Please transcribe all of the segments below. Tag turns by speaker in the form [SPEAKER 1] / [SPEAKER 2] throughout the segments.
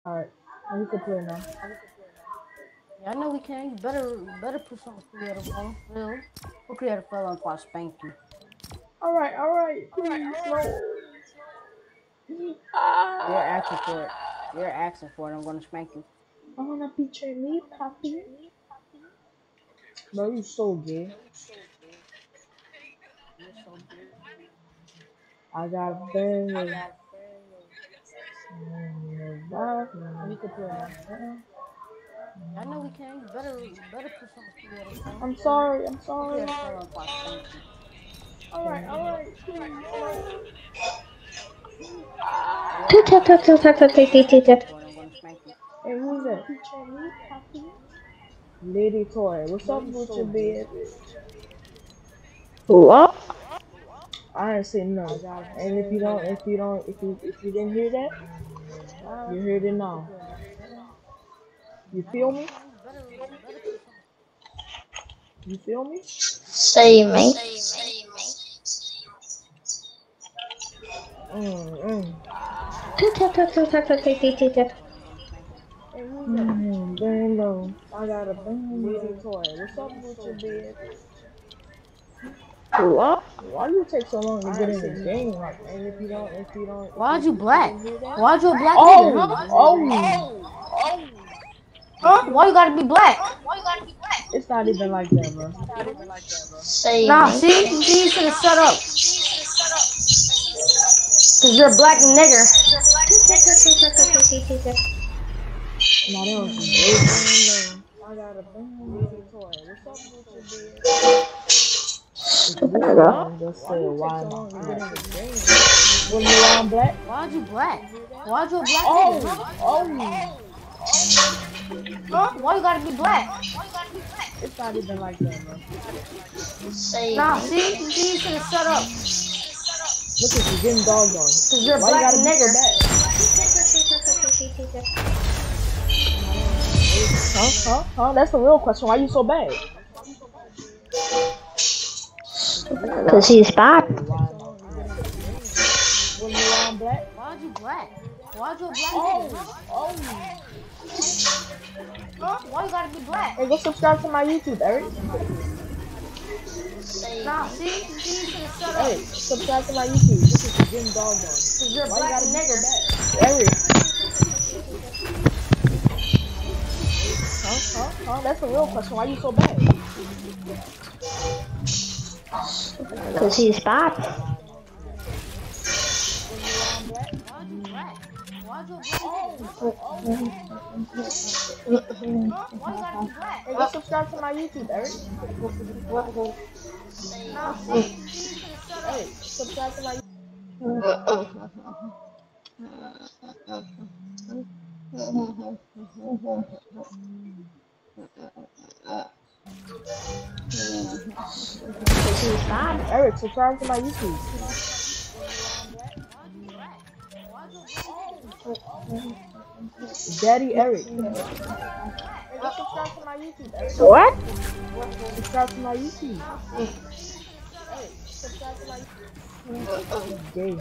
[SPEAKER 1] Alright, we can play now.
[SPEAKER 2] Yeah, I know we can. You better put something creative on. Real. Put creative fella on, I'll spank you.
[SPEAKER 1] Alright, please, no.
[SPEAKER 2] You're asking for it. You're asking for it. I'm gonna spank you.
[SPEAKER 1] I wanna feature me, Poppy. Bro, you so gay.
[SPEAKER 2] You're so good.
[SPEAKER 1] I got bangers.
[SPEAKER 2] We can play now. Yeah, I know we can. You better put something creative on.
[SPEAKER 1] I'm
[SPEAKER 2] Real.
[SPEAKER 1] sorry,
[SPEAKER 2] Put creative fella on, I'll spank you.
[SPEAKER 1] Alright, please, no.
[SPEAKER 2] You're asking for it. You're asking for it. I'm gonna spank you.
[SPEAKER 1] Hey, who's that? Lady Toy, what's
[SPEAKER 2] Bro,
[SPEAKER 1] up
[SPEAKER 2] you
[SPEAKER 1] with
[SPEAKER 2] so
[SPEAKER 1] your
[SPEAKER 2] gay.
[SPEAKER 1] baby?
[SPEAKER 3] What?
[SPEAKER 1] I ain't say
[SPEAKER 2] I
[SPEAKER 1] no.
[SPEAKER 2] got
[SPEAKER 1] And
[SPEAKER 2] bangers.
[SPEAKER 1] if you didn't hear that, you heard it
[SPEAKER 2] We can
[SPEAKER 1] now.
[SPEAKER 2] play now.
[SPEAKER 1] You
[SPEAKER 2] I know
[SPEAKER 1] feel
[SPEAKER 2] we
[SPEAKER 1] me?
[SPEAKER 2] can. You better put something.
[SPEAKER 1] You feel me?
[SPEAKER 3] Say me.
[SPEAKER 1] Mm.
[SPEAKER 2] You're asking for it. I'm gonna spank you.
[SPEAKER 1] Hey, who's that? Bang low. I got a Lady
[SPEAKER 2] Bro,
[SPEAKER 1] Toy, what's up
[SPEAKER 2] you
[SPEAKER 1] with
[SPEAKER 2] so
[SPEAKER 1] your
[SPEAKER 2] gay.
[SPEAKER 1] baby?
[SPEAKER 3] What?
[SPEAKER 1] Why do you take so long to
[SPEAKER 2] I
[SPEAKER 1] get
[SPEAKER 2] ain't
[SPEAKER 1] in the
[SPEAKER 2] say no.
[SPEAKER 1] game? Like, and
[SPEAKER 2] Why'd you
[SPEAKER 1] if you
[SPEAKER 2] black?
[SPEAKER 1] didn't hear that?
[SPEAKER 2] Why'd you a black nigga, huh?
[SPEAKER 1] Oh! You
[SPEAKER 2] Huh?
[SPEAKER 1] feel
[SPEAKER 2] Why you
[SPEAKER 1] me?
[SPEAKER 2] gotta be black?
[SPEAKER 1] It's not even like that, bro.
[SPEAKER 3] Say
[SPEAKER 2] Nah,
[SPEAKER 3] me.
[SPEAKER 2] see, you should've shut up. Cause you're a black nigger.
[SPEAKER 1] Now that was some way bang low. I got a Lady Toy, what's up with your baby? If this
[SPEAKER 3] Nigga.
[SPEAKER 1] man just said, why am I black? When you why I'm black?
[SPEAKER 2] Why'd you black? Why'd you a black nigga, huh?
[SPEAKER 1] Oh!
[SPEAKER 2] Huh? Why you gotta be black?
[SPEAKER 1] It's not even like that, bro.
[SPEAKER 3] Say
[SPEAKER 2] Nah,
[SPEAKER 3] me.
[SPEAKER 2] see, you should've shut up.
[SPEAKER 1] Look at you getting dogged on.
[SPEAKER 2] Cause you're a
[SPEAKER 1] Why you
[SPEAKER 2] black
[SPEAKER 1] gotta be so
[SPEAKER 2] nigger.
[SPEAKER 1] bad? Huh? That's the real question. Why you so bad?
[SPEAKER 3] Cause he's bad.
[SPEAKER 1] When you I'm black?
[SPEAKER 2] Why'd you black? Why'd you a black nigga, huh?
[SPEAKER 1] Oh!
[SPEAKER 2] Huh? Why you gotta be black?
[SPEAKER 1] Hey, go subscribe to my YouTube, Eric.
[SPEAKER 3] Say
[SPEAKER 2] Nah,
[SPEAKER 3] me.
[SPEAKER 2] see, you should've shut up.
[SPEAKER 1] Eric, subscribe to my YouTube. Look at you getting dogged on.
[SPEAKER 2] Cause you're a
[SPEAKER 1] Why you
[SPEAKER 2] black
[SPEAKER 1] gotta be so
[SPEAKER 2] nigger.
[SPEAKER 1] bad? Eric. Huh? That's the real question. Why you so bad?
[SPEAKER 3] Cause he's bad.
[SPEAKER 1] When you I'm black?
[SPEAKER 2] Why'd you black? Why'd you a black nigga, huh? Huh? Why you gotta be black?
[SPEAKER 1] Hey, go subscribe to my YouTube, Eric.
[SPEAKER 2] Nah, see, you should've shut up.
[SPEAKER 1] Eric, subscribe to my YouTube.
[SPEAKER 3] Cause he's bad.
[SPEAKER 1] Eric, subscribe to my YouTube. Daddy Eric. Hey, go subscribe to my YouTube, Eric.
[SPEAKER 3] What?
[SPEAKER 1] Subscribe to my YouTube. Eric, subscribe to my YouTube. Gay.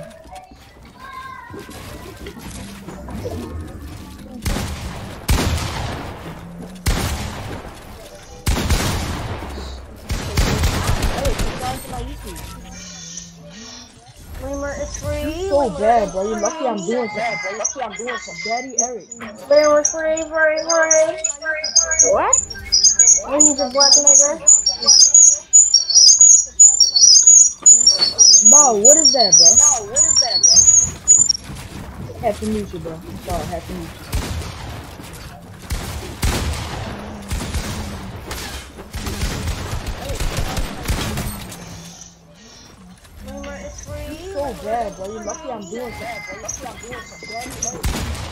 [SPEAKER 1] Eric, subscribe to my YouTube.
[SPEAKER 2] Streamer is free.
[SPEAKER 1] So bad, bro. You're lucky I'm doing some. Daddy Eric.
[SPEAKER 2] Streamer free.
[SPEAKER 3] What?
[SPEAKER 2] And he's a black nigger.
[SPEAKER 1] Bro, what is that, bro? Happy to meet you, bro. I'm sorry, happy to meet you.
[SPEAKER 2] Streamer is free.
[SPEAKER 1] So bad, bro. You're lucky I'm doing some. Daddy Eric.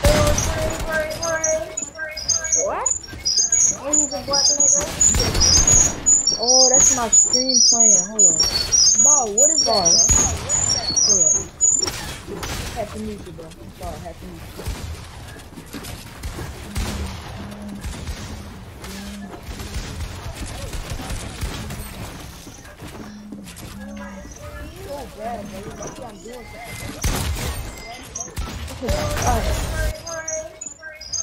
[SPEAKER 3] What?
[SPEAKER 2] And he's a black nigger.
[SPEAKER 1] Oh, that's my screen playing. Hold on. Bro, what is that, bro? Hold up. Happy to meet you, bro. I'm sorry, happy to meet you. So bad, bro. You're lucky I'm doing some.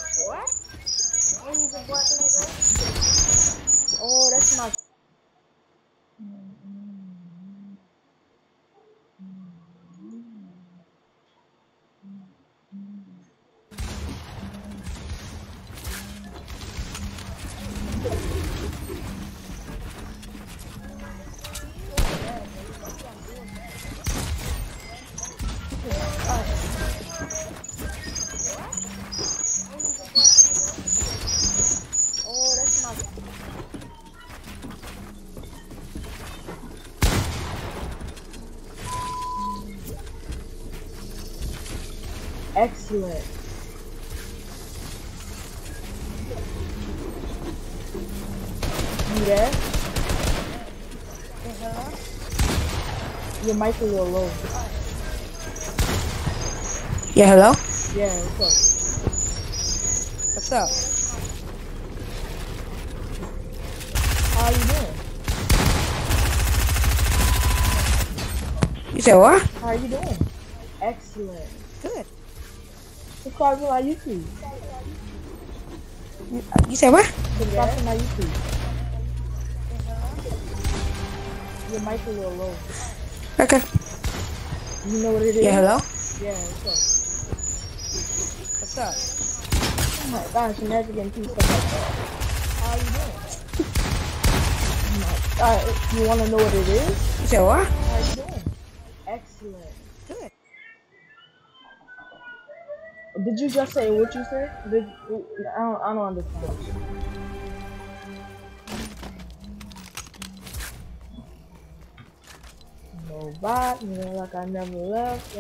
[SPEAKER 1] Excellent. You there? Your mic a little low.
[SPEAKER 4] Yeah, hello?
[SPEAKER 1] Yeah, what's
[SPEAKER 4] What's up?
[SPEAKER 1] up? How you doing?
[SPEAKER 4] You said what?
[SPEAKER 1] How you doing? Excellent.
[SPEAKER 4] Good.
[SPEAKER 1] Subscribe to my YouTube.
[SPEAKER 4] You said what?
[SPEAKER 1] Subscribe to my YouTube. Your mic a little low.
[SPEAKER 4] Okay.
[SPEAKER 1] You know what it is?
[SPEAKER 4] Yeah, hello?
[SPEAKER 1] Yeah, what's up?
[SPEAKER 4] What's up?
[SPEAKER 1] Oh my gosh, imagine getting two stuff like that. How you doing? Oh my god, you wanna know what it is?
[SPEAKER 4] You said what?
[SPEAKER 1] How you doing? Excellent.
[SPEAKER 4] Good.
[SPEAKER 1] Did you just say what you said? I don't understand. No bot, you know, like I never left.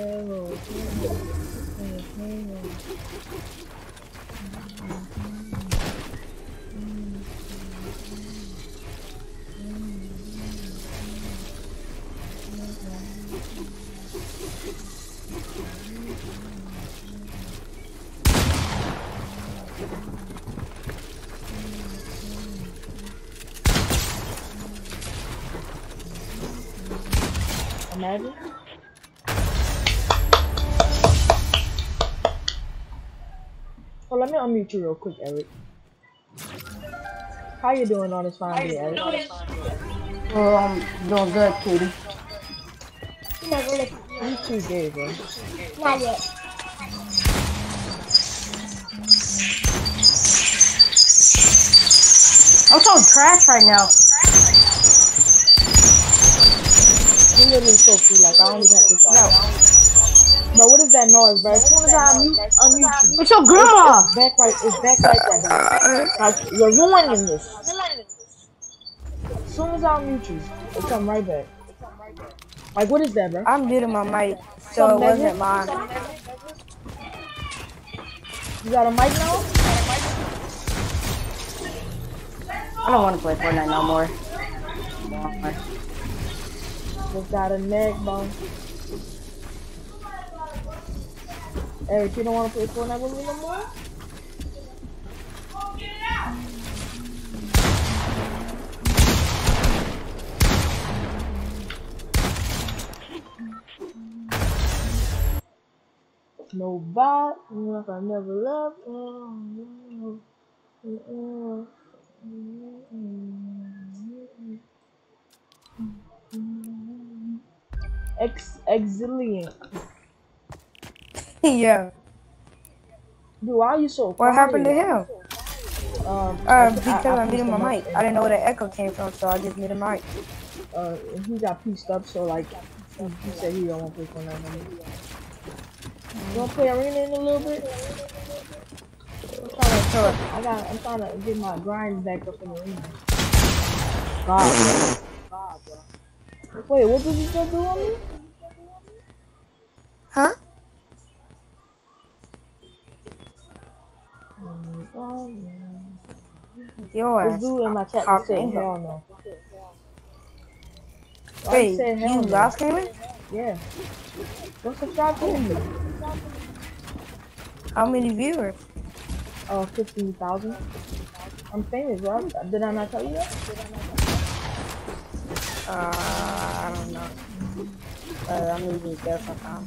[SPEAKER 1] Imagine. Oh, let me unmute you real quick, Eric. How you doing on this fine day, Eric?
[SPEAKER 2] Doing good, Katie.
[SPEAKER 1] You too gay, bro.
[SPEAKER 3] Not yet.
[SPEAKER 2] I'm so trash right now.
[SPEAKER 1] You literally so free, like I don't even have to talk. Bro, what is that noise, bro? As soon as I unmute you,
[SPEAKER 2] It's your grandma.
[SPEAKER 1] it's back right there, bro. Like, you're ruining this. As soon as I unmute you, it come right back. Like, what is that, bro?
[SPEAKER 4] I'm muting my mic, so it wasn't mine.
[SPEAKER 1] You got a mic now?
[SPEAKER 2] I don't want to play Fortnite no more.
[SPEAKER 1] Just got a neck, bro. Eric, you don't want to play Fortnite with me no more? No bot, like I never left. Exiliant.
[SPEAKER 4] Yeah.
[SPEAKER 1] Dude, why are you so
[SPEAKER 4] What
[SPEAKER 1] quiet?
[SPEAKER 4] happened to him? Because I muted my mic.
[SPEAKER 1] and,
[SPEAKER 4] I didn't know where the echo came from, so I just muted my mic.
[SPEAKER 1] and he got pieced up, so like he said he don't want to play Fortnite no more. You want to play Arena in a little bit? I'm trying to get my grind back up in the Arena. God, bro. Wait, what did you just do on me?
[SPEAKER 4] Huh? Your
[SPEAKER 1] This
[SPEAKER 4] ass.
[SPEAKER 1] dude in my chat
[SPEAKER 4] Hop
[SPEAKER 1] said
[SPEAKER 4] in.
[SPEAKER 1] hell no. Why
[SPEAKER 4] Wait,
[SPEAKER 1] you say hell
[SPEAKER 4] you
[SPEAKER 1] no?
[SPEAKER 4] lost gaming?
[SPEAKER 1] Yeah. Go subscribe to me.
[SPEAKER 4] How many viewers?
[SPEAKER 1] 15,000. I'm famous, bro. Did I not tell you that?
[SPEAKER 4] I don't know. I'm using there sometimes.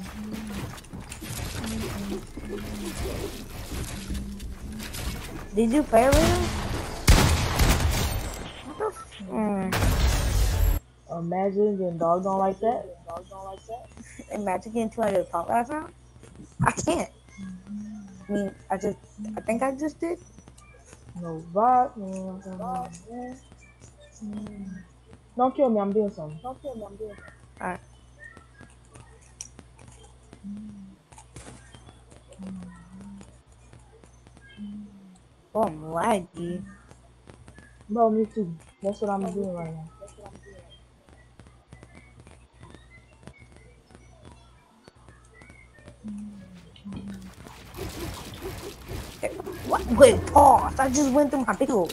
[SPEAKER 4] Did you play Arena?
[SPEAKER 1] Imagine getting dogged on like that.
[SPEAKER 4] Imagine getting 200 pump last round? I can't. I mean, I think I just did.
[SPEAKER 1] No bot. Don't kill me, I'm doing something.
[SPEAKER 4] Alright. Oh, I'm laggy.
[SPEAKER 1] Bro, me too. That's what I'm doing right now.
[SPEAKER 4] What? Wait, pause. I just went through my pills.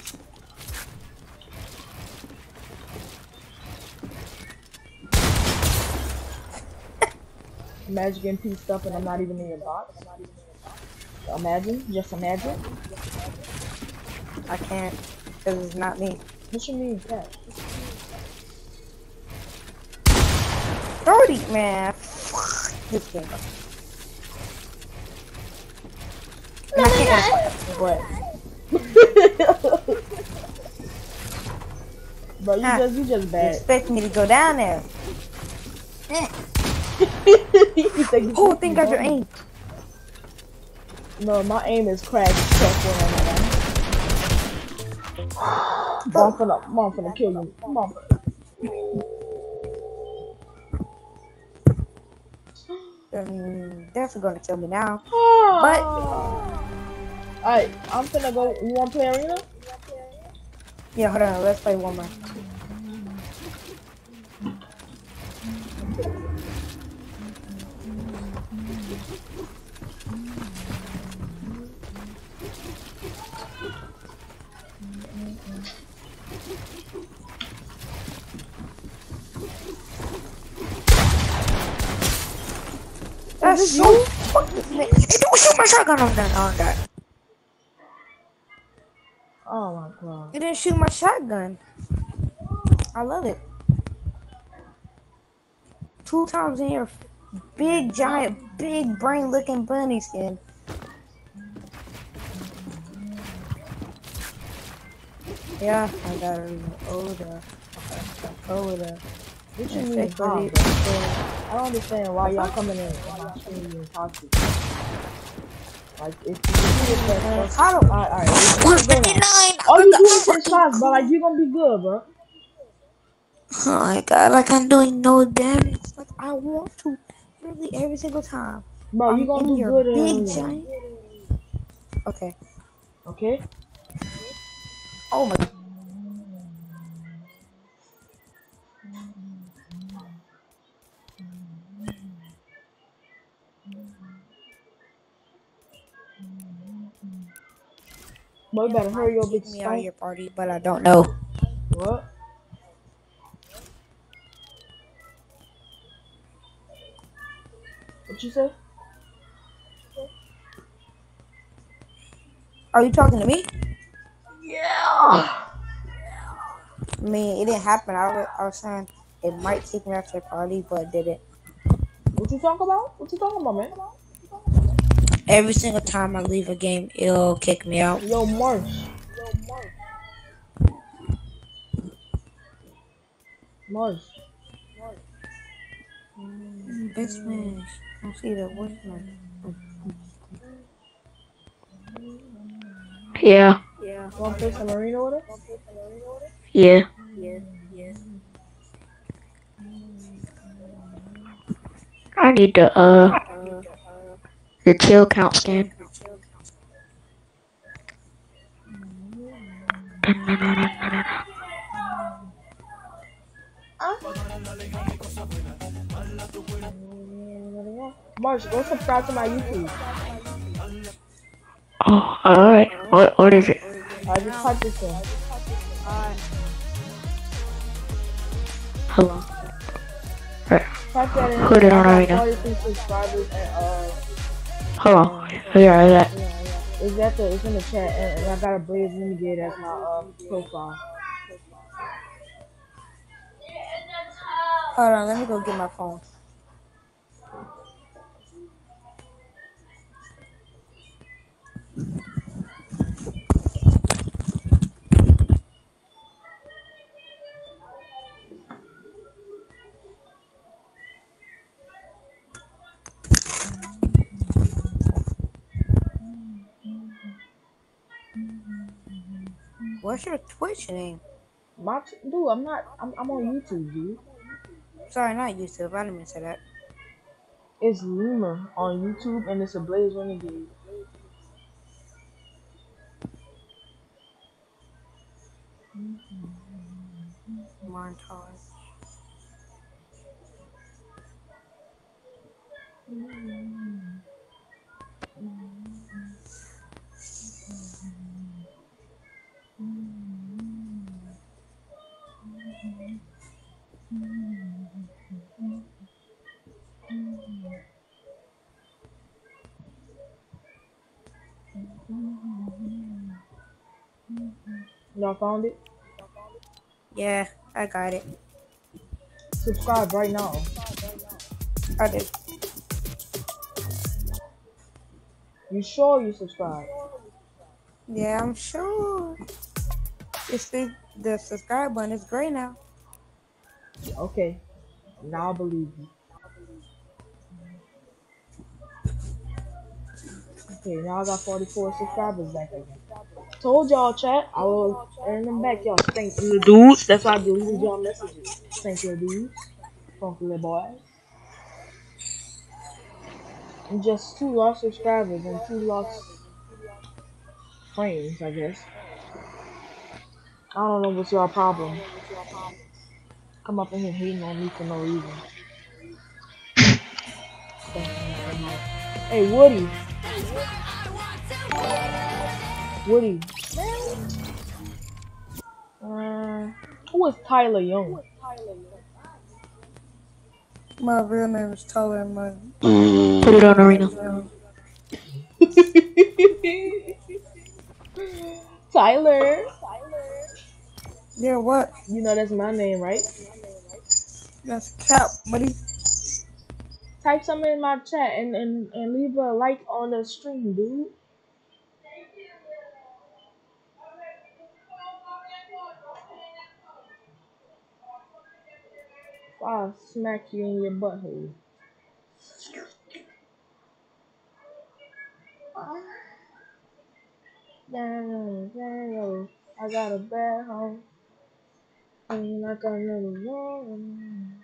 [SPEAKER 1] Imagine getting pieced up and I'm not even in your box. Imagine, just imagine.
[SPEAKER 4] I can't, because it's not me.
[SPEAKER 1] What you mean, that?
[SPEAKER 4] 30, man. This game. And I can't. What?
[SPEAKER 1] Bro, you just
[SPEAKER 4] You
[SPEAKER 1] bad.
[SPEAKER 4] expect me to go down there?
[SPEAKER 1] You think you
[SPEAKER 4] Who think got your aim?
[SPEAKER 1] No, my aim is crash check when I'm finna kill you. Mom.
[SPEAKER 4] Definitely gonna kill me now.
[SPEAKER 1] But alright, I'm finna go. You wanna play arena?
[SPEAKER 4] Yeah, hold on. Let's play one more. That's so fucking. Hey, don't shoot my shotgun on that.
[SPEAKER 1] Oh my god.
[SPEAKER 4] You didn't shoot my shotgun. I love it. 2 times in your big, giant, big brain looking bunny skin. Yeah, I got it. Older.
[SPEAKER 1] What you mean, how, bro? I don't understand why y'all coming in and not shooting you in toxic. Like, if you do this,
[SPEAKER 4] I don't.
[SPEAKER 1] alright.
[SPEAKER 4] 159.
[SPEAKER 1] All you do is hit shots, bro. Like, you gonna be good, bro.
[SPEAKER 4] Oh my god, like I'm doing no damage. Like I want to. Literally every single time.
[SPEAKER 1] Bro, you gonna do
[SPEAKER 4] your
[SPEAKER 1] good in
[SPEAKER 4] big
[SPEAKER 1] arena.
[SPEAKER 4] giant. Okay.
[SPEAKER 1] Okay?
[SPEAKER 4] Oh my.
[SPEAKER 1] Boy, you better hurry your big
[SPEAKER 4] Kick me out of your
[SPEAKER 1] stomach.
[SPEAKER 4] party, but I don't know.
[SPEAKER 1] What? What you say?
[SPEAKER 4] Are you talking to me?
[SPEAKER 1] Yeah.
[SPEAKER 4] I mean, it didn't happen. I was saying it might kick me out of your party, but it didn't.
[SPEAKER 1] What you talking about? What you talking about, man?
[SPEAKER 4] Every single time I leave a game, it'll kick me out.
[SPEAKER 1] Yo, Marsh. Marsh.
[SPEAKER 4] Big smash. I see that. What's my?
[SPEAKER 3] Yeah.
[SPEAKER 1] Wanna play some arena with us?
[SPEAKER 3] Yeah. I need the kill count scan.
[SPEAKER 1] Marsh, go subscribe to my YouTube.
[SPEAKER 3] Oh, alright. What is it?
[SPEAKER 1] I just typed this in.
[SPEAKER 3] Hello. Right.
[SPEAKER 1] Type that in.
[SPEAKER 3] Put it on
[SPEAKER 1] I
[SPEAKER 3] right
[SPEAKER 1] got
[SPEAKER 3] now.
[SPEAKER 1] 43 subscribers and
[SPEAKER 3] Hold on. Here is that.
[SPEAKER 1] it's in the chat and I got a Blaze Renegade as my profile.
[SPEAKER 4] Hold on, let me go get my phone. What's your Twitch name?
[SPEAKER 1] Dude, I'm on YouTube, dude.
[SPEAKER 4] Sorry, not YouTube. I didn't mean to say that.
[SPEAKER 1] It's Lemur on YouTube and it's a Blaze Renegade.
[SPEAKER 4] Montage.
[SPEAKER 1] Y'all found it?
[SPEAKER 4] Yeah, I got it.
[SPEAKER 1] Subscribe right now.
[SPEAKER 4] I did.
[SPEAKER 1] You sure you subscribe?
[SPEAKER 4] Yeah, I'm sure. It's the subscribe button is gray now.
[SPEAKER 1] Okay. Now I believe you. Okay, now I got 44 subscribers back again. Told y'all, chat, I will earn them back, y'all. Thank you, dudes. That's why I deleted y'all messages. Thank you, dudes. Funky little boys. And just 2 lost subscribers and 2 lost frames, I guess. I don't know what's your problem. Come up in here hating on me for no reason. Hey, Woody. Woody. Who is Tyler Young?
[SPEAKER 4] My real name is Tyler and my
[SPEAKER 3] Put it on arena.
[SPEAKER 1] Tyler.
[SPEAKER 4] Yeah, what?
[SPEAKER 1] You know that's my name, right?
[SPEAKER 4] That's cap, buddy.
[SPEAKER 1] Type something in my chat and leave a like on the stream, dude. I'll smack you in your butthole. Daniel, I got a bad home. I'm not gonna one.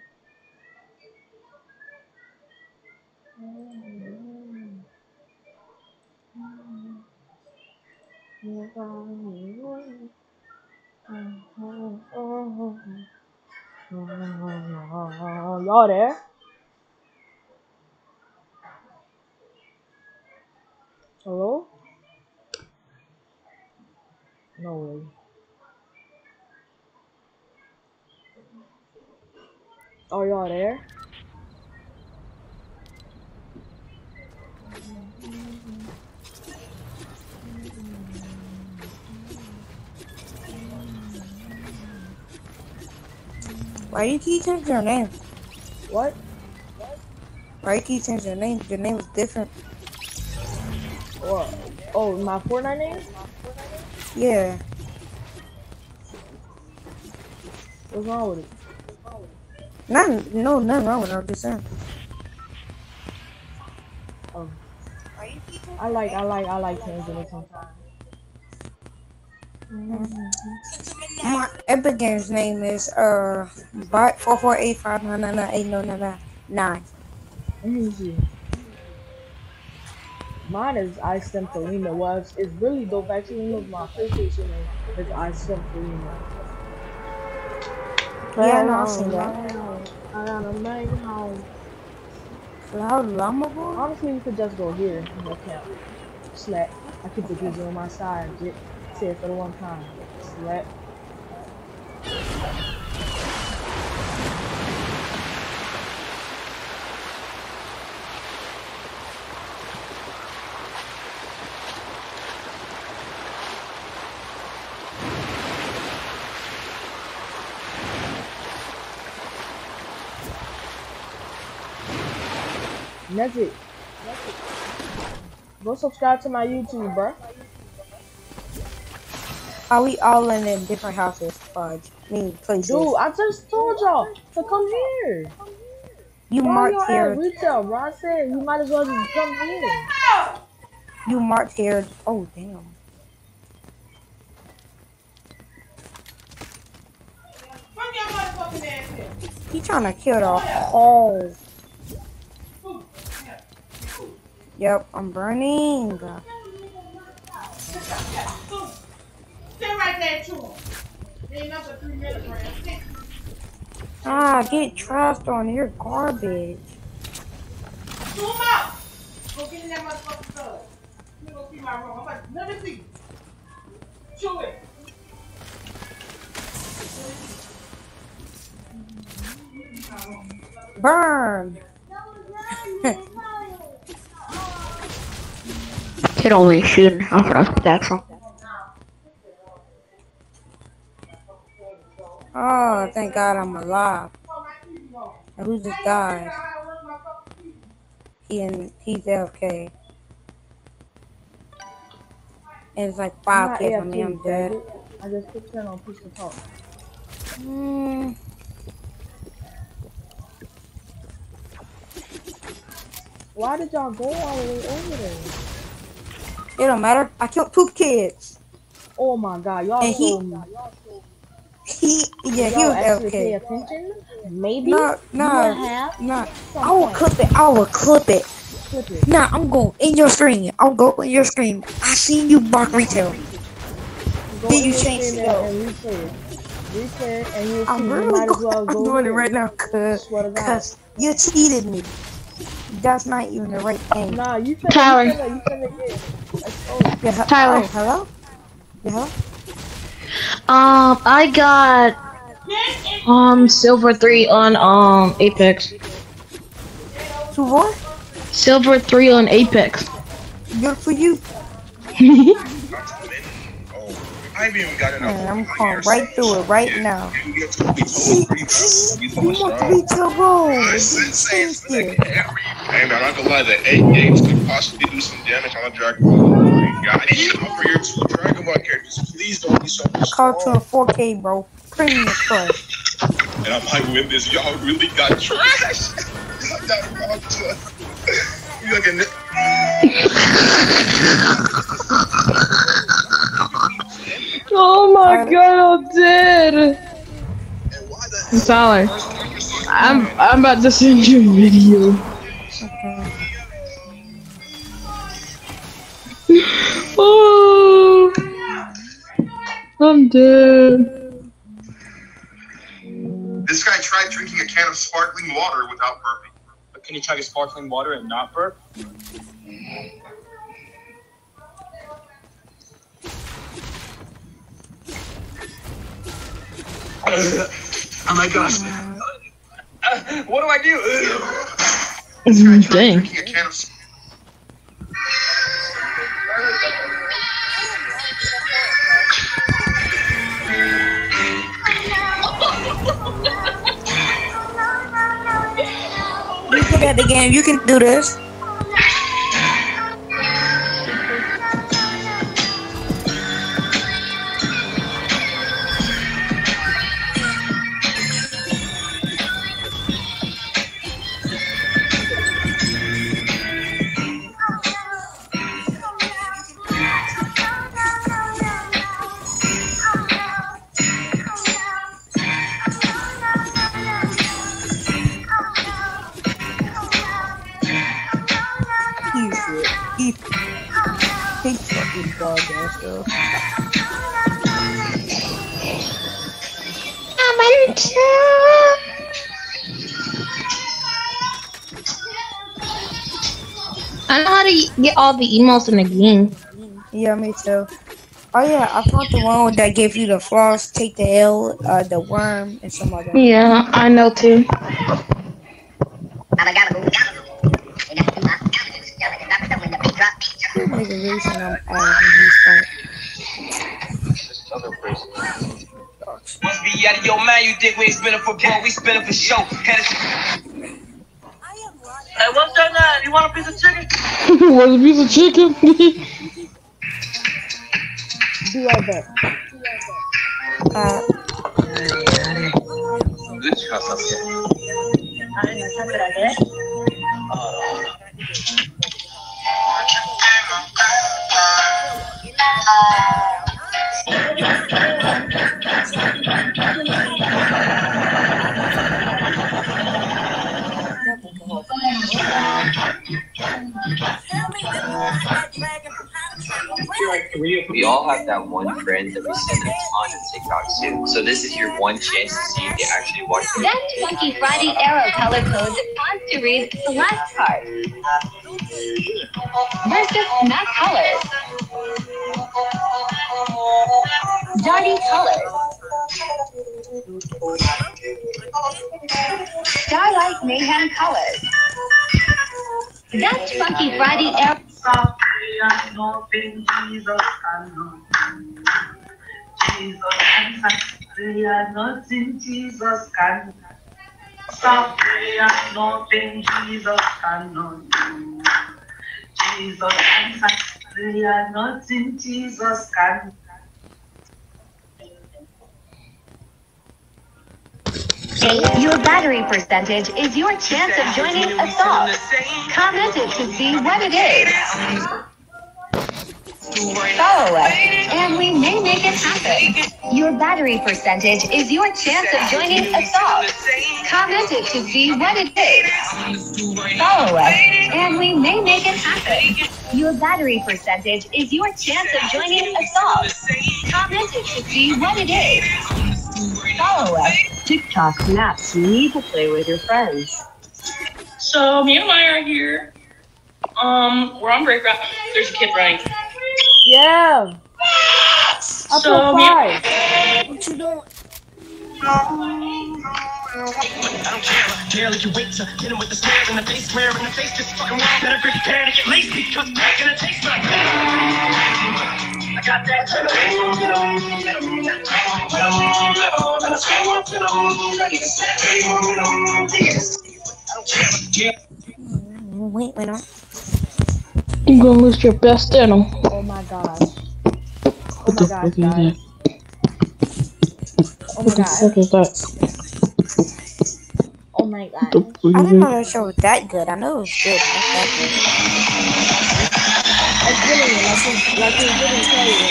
[SPEAKER 1] Y'all there? Hello? No way. Are y'all there?
[SPEAKER 4] Why you keep changing your name?
[SPEAKER 1] What?
[SPEAKER 4] Why you keep changing your name? Your name is different.
[SPEAKER 1] What? Oh, my Fortnite name?
[SPEAKER 4] Yeah.
[SPEAKER 1] What's wrong with it?
[SPEAKER 4] Nothing wrong with it. I'm just saying.
[SPEAKER 1] Oh. I like changing it sometimes.
[SPEAKER 4] My Epic Games name is bot 4485998999.
[SPEAKER 1] Let me see. Mine is iStempolina. Well, it's really dope. Actually, look, my PlayStation name is iStempolina.
[SPEAKER 4] Yeah, no, I've seen that.
[SPEAKER 1] I got a nice home.
[SPEAKER 4] Loud llama boy?
[SPEAKER 1] Honestly, you could just go here in your camp. Slap. I keep the grizzly on my side. Jit. Say it for the one time. Slap. And that's it. Go subscribe to my YouTube, bro.
[SPEAKER 4] Are we all in different houses? Fudge. I mean, places.
[SPEAKER 1] Dude, I just told y'all to come here.
[SPEAKER 4] You
[SPEAKER 1] Why
[SPEAKER 4] marked
[SPEAKER 1] y'all
[SPEAKER 4] here.
[SPEAKER 1] at retail, bro? I said you might as well just come here.
[SPEAKER 4] You marked here. Oh, damn. He trying to kill the whole. Yep, I'm burning.
[SPEAKER 5] Stay right there, to him. Ain't another 3 minutes right.
[SPEAKER 4] Ah, get trashed on your garbage.
[SPEAKER 5] Zoom out. Go get in that motherfucking stuff. Let me go see my room. Let me see. Chew it.
[SPEAKER 4] Burn.
[SPEAKER 3] Kid only shooting off of Jackson.
[SPEAKER 4] Oh, thank God I'm alive. And who just died? He's AFK. And it's like
[SPEAKER 1] I'm
[SPEAKER 4] 5
[SPEAKER 1] not
[SPEAKER 4] kills on me.
[SPEAKER 1] AFK,
[SPEAKER 4] I'm dead.
[SPEAKER 1] faggot. I just put turn on push to talk. Why did y'all go all the way over there?
[SPEAKER 4] It don't matter. I killed 2 kids.
[SPEAKER 1] Oh my god, y'all
[SPEAKER 4] And
[SPEAKER 1] so
[SPEAKER 4] he was
[SPEAKER 1] actually pay
[SPEAKER 4] AFK.
[SPEAKER 1] attention? Maybe?
[SPEAKER 4] No.
[SPEAKER 1] Some
[SPEAKER 4] I will
[SPEAKER 1] point.
[SPEAKER 4] clip it.
[SPEAKER 1] Clip it.
[SPEAKER 4] Nah, I'm going in your stream. I'll go in your stream. I seen you block retail.
[SPEAKER 1] Go
[SPEAKER 4] Then
[SPEAKER 1] in
[SPEAKER 4] you
[SPEAKER 1] your
[SPEAKER 4] change
[SPEAKER 1] stream
[SPEAKER 4] it up.
[SPEAKER 1] and replay it. Replay it and you'll see.
[SPEAKER 4] I'm
[SPEAKER 1] You
[SPEAKER 4] really
[SPEAKER 1] might as well
[SPEAKER 4] I'm
[SPEAKER 1] go
[SPEAKER 4] doing it
[SPEAKER 1] here.
[SPEAKER 4] right now, cause
[SPEAKER 1] Swear to God.
[SPEAKER 4] you cheated me. That's not even the right thing.
[SPEAKER 1] Nah, you
[SPEAKER 3] Tyler.
[SPEAKER 1] finna get. Let's go.
[SPEAKER 4] Yeah,
[SPEAKER 3] Tyler.
[SPEAKER 4] Oh, hello? Yeah, hello?
[SPEAKER 3] I got silver 3 on Apex.
[SPEAKER 4] To what?
[SPEAKER 3] Silver 3 on Apex.
[SPEAKER 4] Good for you.
[SPEAKER 6] I haven't even got enough.
[SPEAKER 4] Man, I'm going right through it right now.
[SPEAKER 6] You want to
[SPEAKER 4] reach your goal.
[SPEAKER 6] Hey man, I'm not gonna lie, the 8 games could possibly do some damage on a Dragon Ball. God, I need for your 2 Dragon Ball characters. Please don't be so
[SPEAKER 4] Call to a 4K, bro. Premium plus.
[SPEAKER 6] And I'm like, win this. Y'all really got trash. I got you like a
[SPEAKER 3] Oh my god, I'm dead. Tyler, I'm about to send you a video. Oh, I'm dead.
[SPEAKER 6] This guy tried drinking a can of sparkling water without burping.
[SPEAKER 7] But can you try sparkling water and not burp?
[SPEAKER 6] Oh my gosh.
[SPEAKER 7] What do I do?
[SPEAKER 6] This guy tried
[SPEAKER 3] Dang.
[SPEAKER 6] drinking a can of
[SPEAKER 4] You good at the game. You can do this. He fucking dog ass stuff.
[SPEAKER 3] I know how to get all the emails in the game.
[SPEAKER 4] Yeah, me too. Oh yeah, I found the one that gave you the floss, take the L, the worm, and some other.
[SPEAKER 3] Yeah, I know too.
[SPEAKER 4] Nigga really saying I'm ass in his
[SPEAKER 5] Must be out of your mind, you think we ain't spinning for ball, we spinning for show. Hey, what's that? You want a piece of chicken?
[SPEAKER 3] Want a piece of chicken?
[SPEAKER 1] Be right back.
[SPEAKER 8] We all have that one friend that we send a ton of TikToks to. So this is your one chance to see if they actually watch it.
[SPEAKER 9] That's Funky Friday arrow color code that wants to read the last card. Versus not colors. Darty colors. Starlight Mayhem colors. That's Funky Friday arrow.
[SPEAKER 5] Prayer, nothing Jesus can stop. Prayer, nothing Jesus cannot do. Jesus answers prayer, nothing Jesus can.
[SPEAKER 9] Your battery percentage is your chance of joining a song. Comment it to see what it is. Follow us, and we may make it happen. Your battery percentage is your chance of joining a song. Comment it to see what it is. Follow us, and we may make it happen. Your battery percentage is your chance of joining a song. Comment it to see what it is. Follow us. TikTok snaps you need to play with your friends.
[SPEAKER 10] So me and Maya are here. We're on break. There's a kid running.
[SPEAKER 1] Yeah. Up to 5.
[SPEAKER 4] What you doing?
[SPEAKER 5] I don't care if you wait to hit him with the square in the face, square in the face, just fucking wrong. Better prepare to get laced because it's gonna taste like that. I got that.
[SPEAKER 4] Wait, wait on.
[SPEAKER 3] You're gonna lose your best denim.
[SPEAKER 1] Oh my god.
[SPEAKER 3] What the fuck is that?
[SPEAKER 1] Oh my
[SPEAKER 3] What the
[SPEAKER 1] god.
[SPEAKER 3] fuck is that?
[SPEAKER 1] Oh my god.
[SPEAKER 3] What the fuck
[SPEAKER 4] I
[SPEAKER 3] is
[SPEAKER 4] didn't know
[SPEAKER 3] that?
[SPEAKER 4] that show was that good. I know it was good, but not that good.
[SPEAKER 1] It's brilliant, like he didn't tell you.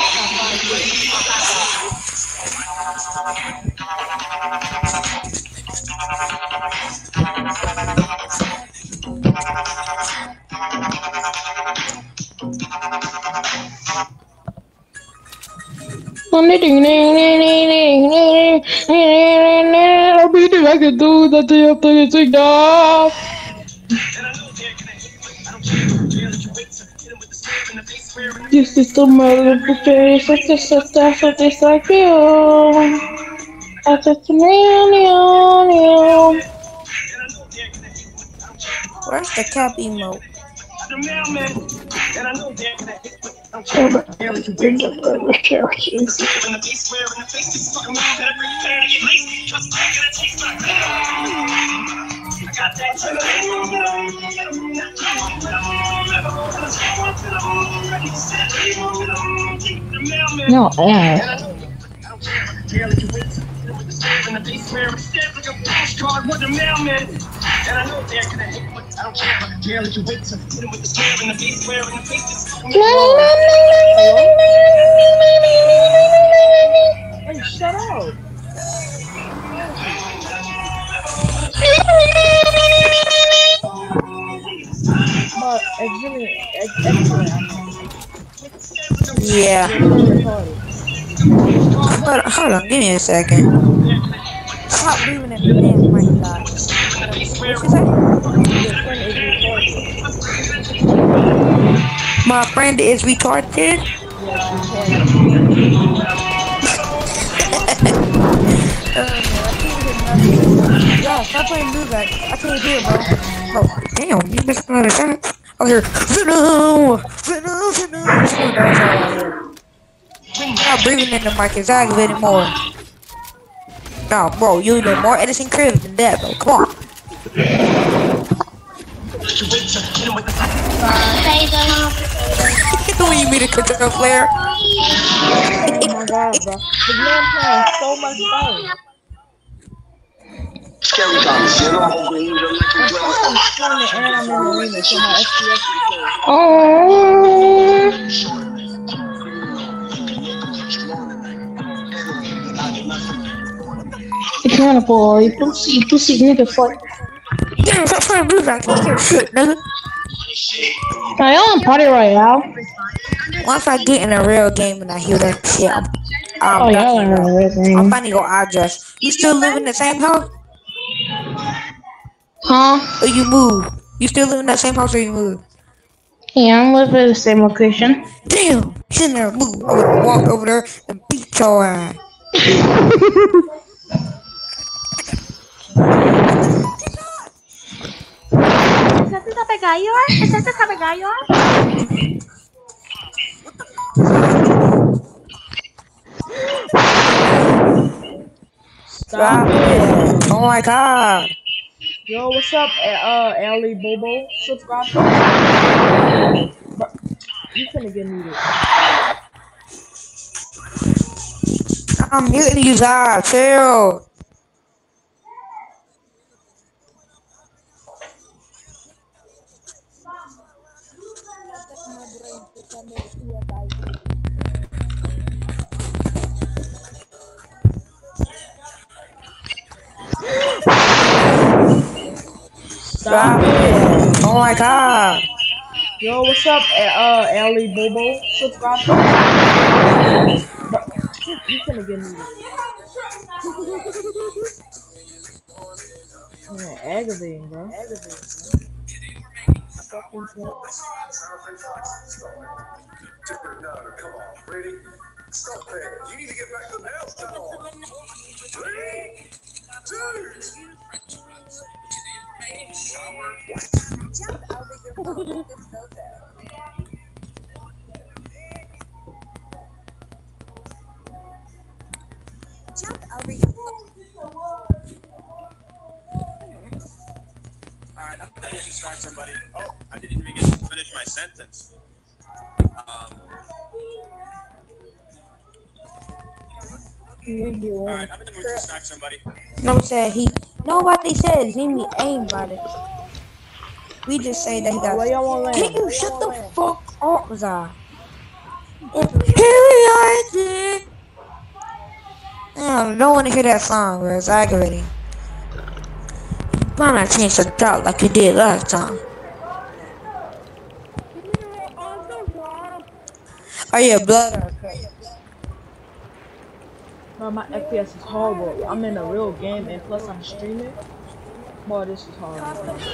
[SPEAKER 3] Everything I can do that they have to take off. This is the mother of the face, such a like you. That's a million.
[SPEAKER 4] Where's the cap emote?
[SPEAKER 3] No ass.
[SPEAKER 1] Hey, shut up. But it's really excellent.
[SPEAKER 4] Yeah. Hold on, give me a second. Stop leaving it in the damn mic, God. What you say? My friend is retarded? Yeah, stop playing blue guy. I can't hear, bro. Oh, damn, you missed another shot. I hear Venom. Stop breathing in the mic, it's aggravating more. No, bro, you need more Edison Crib than that, bro. Come on. Don't you mean to control flare?
[SPEAKER 1] Oh my god, bro. The man playing so much fun.
[SPEAKER 6] Scary times, you know.
[SPEAKER 1] I'm streaming and I'm in the arena, so my FPS is good.
[SPEAKER 3] Oh. Boy, you pussy nigga fuck.
[SPEAKER 4] Damn, stop playing blue guy. I can't hear shit, nigga.
[SPEAKER 3] I on Party Royale.
[SPEAKER 4] Once I get in a real game and I hear that shit,
[SPEAKER 3] Oh, y'all are in a real game.
[SPEAKER 4] I'm about to go address. You still live in the same house?
[SPEAKER 3] Huh?
[SPEAKER 4] Or you move? You still live in that same house or you move?
[SPEAKER 3] Yeah, I'm living at the same location.
[SPEAKER 4] Damn, you in there, move. I would walk over there and beat your ass.
[SPEAKER 1] ¿Es este tapegallo? ¿Es este tapegallo? Stop it.
[SPEAKER 4] Oh my god.
[SPEAKER 1] Yo, what's up, Ali Bobo? Subscribe to me. Bro, you finna get muted.
[SPEAKER 4] I'm muting you guys. Chill.
[SPEAKER 1] Stop it.
[SPEAKER 4] Oh my god.
[SPEAKER 1] Yo, what's up, Ali Bobo? Subscribe to me. Bro, you finna get muted. Man, aggravating, bro.
[SPEAKER 5] Alright, I'm gonna distract somebody. Oh, I didn't even get to finish my sentence. Alright, I'm in the mood to distract somebody.
[SPEAKER 4] No said he. No, what they said. He me aim about it. We just say that he got.
[SPEAKER 1] Where y'all wanna land?
[SPEAKER 4] Can't you shut the fuck up, was I? Inferiority. I don't want to hear that song, bro. It's aggravating. Why not change the dot like you did last time? Are you blood or crazy?
[SPEAKER 1] Bro, my FPS is horrible. I'm in a real game and plus I'm streaming. Boy, this is horrible. This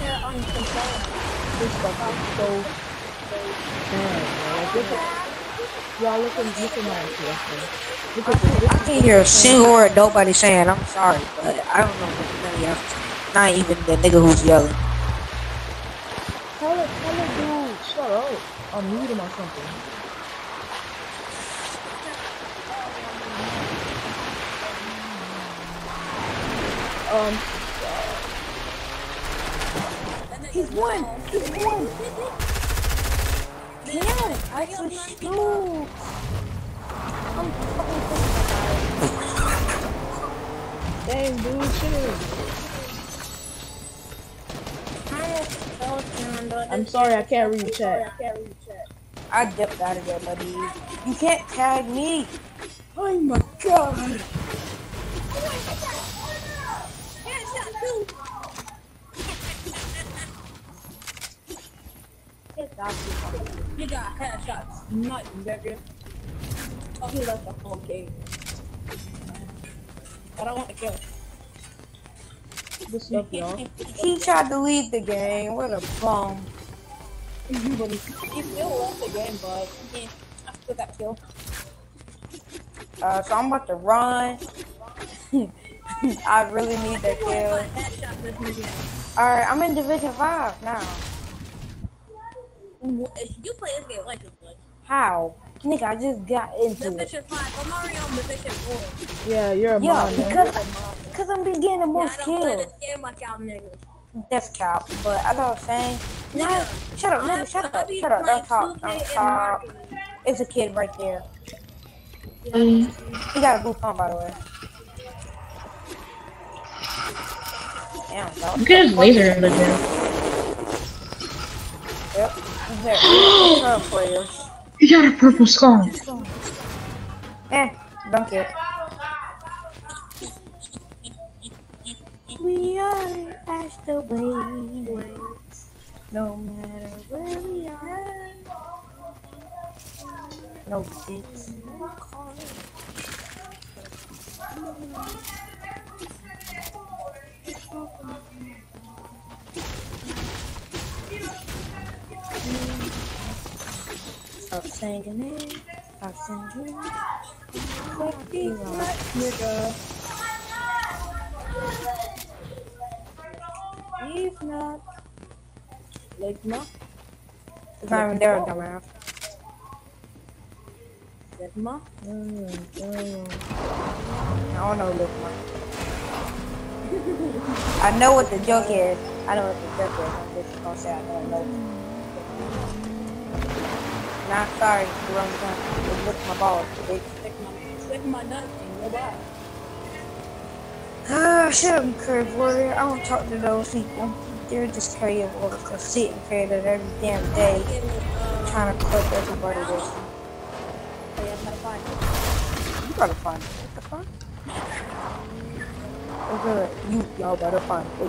[SPEAKER 1] stuff is so bad, bro. Like, look at, y'all look at my FPS, bro. Look at this.
[SPEAKER 4] I can't hear a single word nobody saying. I'm sorry, but I don't know what none of y'all saying. Not even the nigga who's yelling.
[SPEAKER 1] Tell it, dude. Shut up. I'm muting or something.
[SPEAKER 4] He's won. Damn, I can shoot.
[SPEAKER 1] Dang, dude, chill. I'm sorry, I can't read chat.
[SPEAKER 4] I dipped out of there, buddy. You can't tag me. Oh my god. You got headshots. Nothing, baby. Oh, he left the whole game. I don't want to kill.
[SPEAKER 1] What's up, y'all?
[SPEAKER 4] He tried to leave the game. What a bum. He still left the game, but I still got killed. So I'm about to run. I really need that kill. Alright, I'm in Division 5 now.
[SPEAKER 11] You play this game like this, like.
[SPEAKER 4] How? Nigga, I just got into
[SPEAKER 11] Division 5. I'm already on Division 4.
[SPEAKER 1] Yeah, you're a
[SPEAKER 4] yeah,
[SPEAKER 1] mod,
[SPEAKER 4] because I'm getting the most
[SPEAKER 11] I don't play
[SPEAKER 4] kills.
[SPEAKER 11] this game like y'all niggas.
[SPEAKER 4] That's cap, but I know what I'm saying. Nah, shut up, nigga, shut up. Don't talk, don't talk. It's a kid right there. He got a blue pump, by the way. Damn, dog.
[SPEAKER 3] Look at his laser in the gym.
[SPEAKER 4] Yep. Players.
[SPEAKER 3] He got a purple skull.
[SPEAKER 4] Dunk it. We are castaways, no matter where we are. No dicks, no cars. Stop singing it. Stop singing it. Fuck you, nigga. If not, like not. It's not even there, dumbass. Ligma?
[SPEAKER 1] Mm,
[SPEAKER 4] I don't know Ligma. I know what the joke is. I know what the joke is. I'm just gonna say I don't know. Nah, sorry. The wrong time. Lick my balls, bitch.
[SPEAKER 11] Lick my nuts and go back.
[SPEAKER 4] Ah, shut up, Curve Warrior. I don't talk to those people. They're just carrying water for sitting carrying it every damn day. Trying to clip everybody this.
[SPEAKER 11] Oh, yeah, I'm gonna find it.
[SPEAKER 4] You gotta find it. What the fuck? Oh, good. Y'all better find it.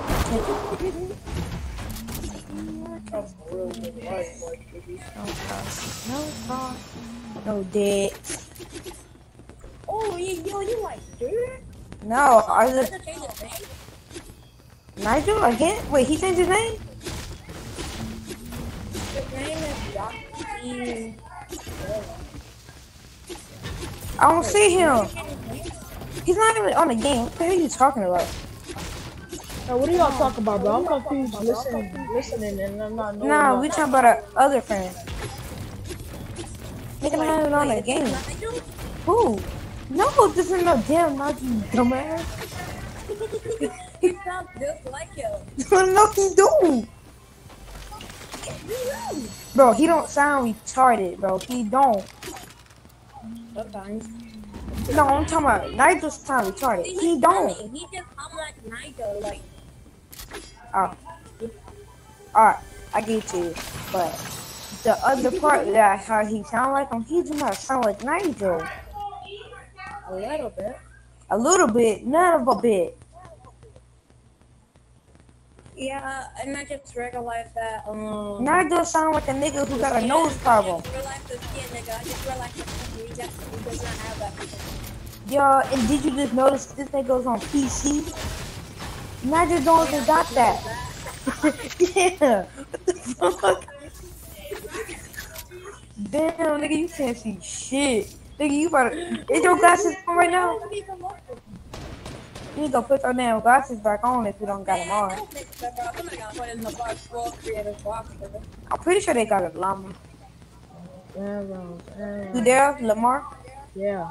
[SPEAKER 4] No, it's not. No dick.
[SPEAKER 11] Oh, you like dirt?
[SPEAKER 4] No, I
[SPEAKER 11] Does
[SPEAKER 4] just.
[SPEAKER 11] it change his name?
[SPEAKER 4] Nigel again? Wait, he changed his name?
[SPEAKER 11] His name is Rocky.
[SPEAKER 4] I don't see him. He's not even on the game. What the hell are you talking about?
[SPEAKER 1] Now, what are y'all talking about, bro? I'm confused listening and I'm not knowing.
[SPEAKER 4] Nah, we talking about our other friend. Nigga not even on the game. Who? No, this is no damn Nigel, you dumbass.
[SPEAKER 11] He sounds just like him.
[SPEAKER 4] No, he don't. Bro, he don't sound retarded, bro. He don't.
[SPEAKER 11] Sometimes.
[SPEAKER 4] No, I'm talking about Nigel sound retarded. He don't.
[SPEAKER 11] He just sounds like Nigel, like.
[SPEAKER 4] Oh. Alright, I get it to you. But the other part that how he sound like him, he do not sound like Nigel.
[SPEAKER 11] A little bit.
[SPEAKER 4] A little bit, none of a bit.
[SPEAKER 11] Yeah, and I just realized that,
[SPEAKER 4] Nigel sound like a nigga who got a nose problem.
[SPEAKER 11] I just realized this kid, nigga. I just realized that he does not have that.
[SPEAKER 4] Yo, and did you just notice this nigga's on PC? Nigel don't even got that. Yeah. What the fuck? Damn, nigga, you can't see shit. Nigga, you better. Is your glasses on right now? You need to go put your damn glasses back on if you don't got them on. I'm pretty sure they got a llama. You there, Lamar?
[SPEAKER 1] Yeah.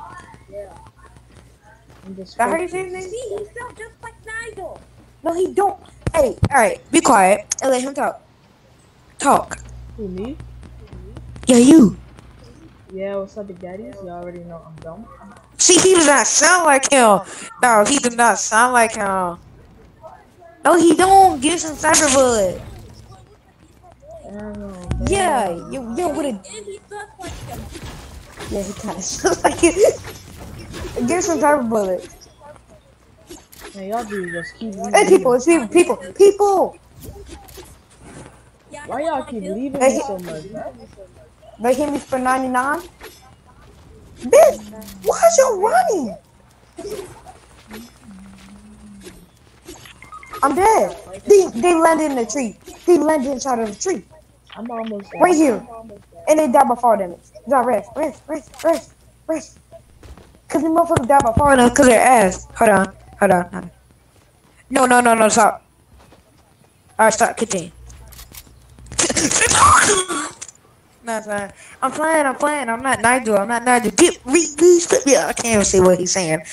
[SPEAKER 1] I'm just
[SPEAKER 4] I heard you say his name?
[SPEAKER 11] He sounds just like Nigel.
[SPEAKER 4] No, he don't. Hey, alright, be quiet and let him talk. Talk.
[SPEAKER 1] Who, me?
[SPEAKER 4] Yeah, you.
[SPEAKER 1] Yeah, what's up, big daddies? You already know I'm dumb.
[SPEAKER 4] See, he does not sound like him. No, he does not sound like him. No, he don't. Give some cyberbud. Yeah, you would have. Yeah, he kind of sounds like it. Give some cyberbud.
[SPEAKER 1] Man, y'all dudes just keep leaving.
[SPEAKER 4] Hey, people.
[SPEAKER 1] Why y'all keep leaving me so much, bro?
[SPEAKER 4] They hit me for 99. Bitch, why is you running? I'm dead. They landed in the tree. They landed inside of the tree.
[SPEAKER 1] I'm almost dead.
[SPEAKER 4] Right here. And they died by fall damage. No, rest. Cause the motherfuckers died by fall damage cause their ass. Hold on. No, stop. Alright, stop, continue. No, sorry. I'm playing. I'm not Nigel. Yeah, I can't even see what he's saying.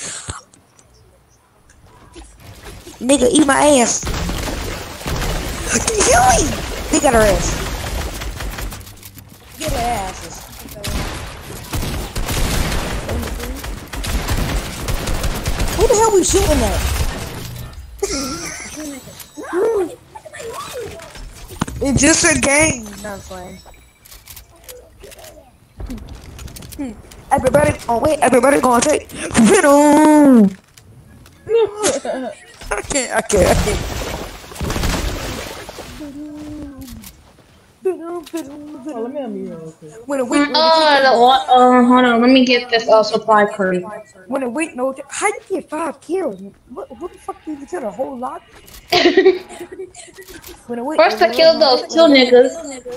[SPEAKER 4] Nigga, eat my ass. They got her ass. Get her asses. Who the hell we shooting at? It's just a game. No, I'm playing. Everybody gonna take Venom. I can't.
[SPEAKER 1] Oh, let me unmute real quick.
[SPEAKER 3] Hold on, let me get this supply curry.
[SPEAKER 4] When a week, no, how you get 5 kills? What the fuck do you get a whole lot?
[SPEAKER 3] First I killed those 2 niggas.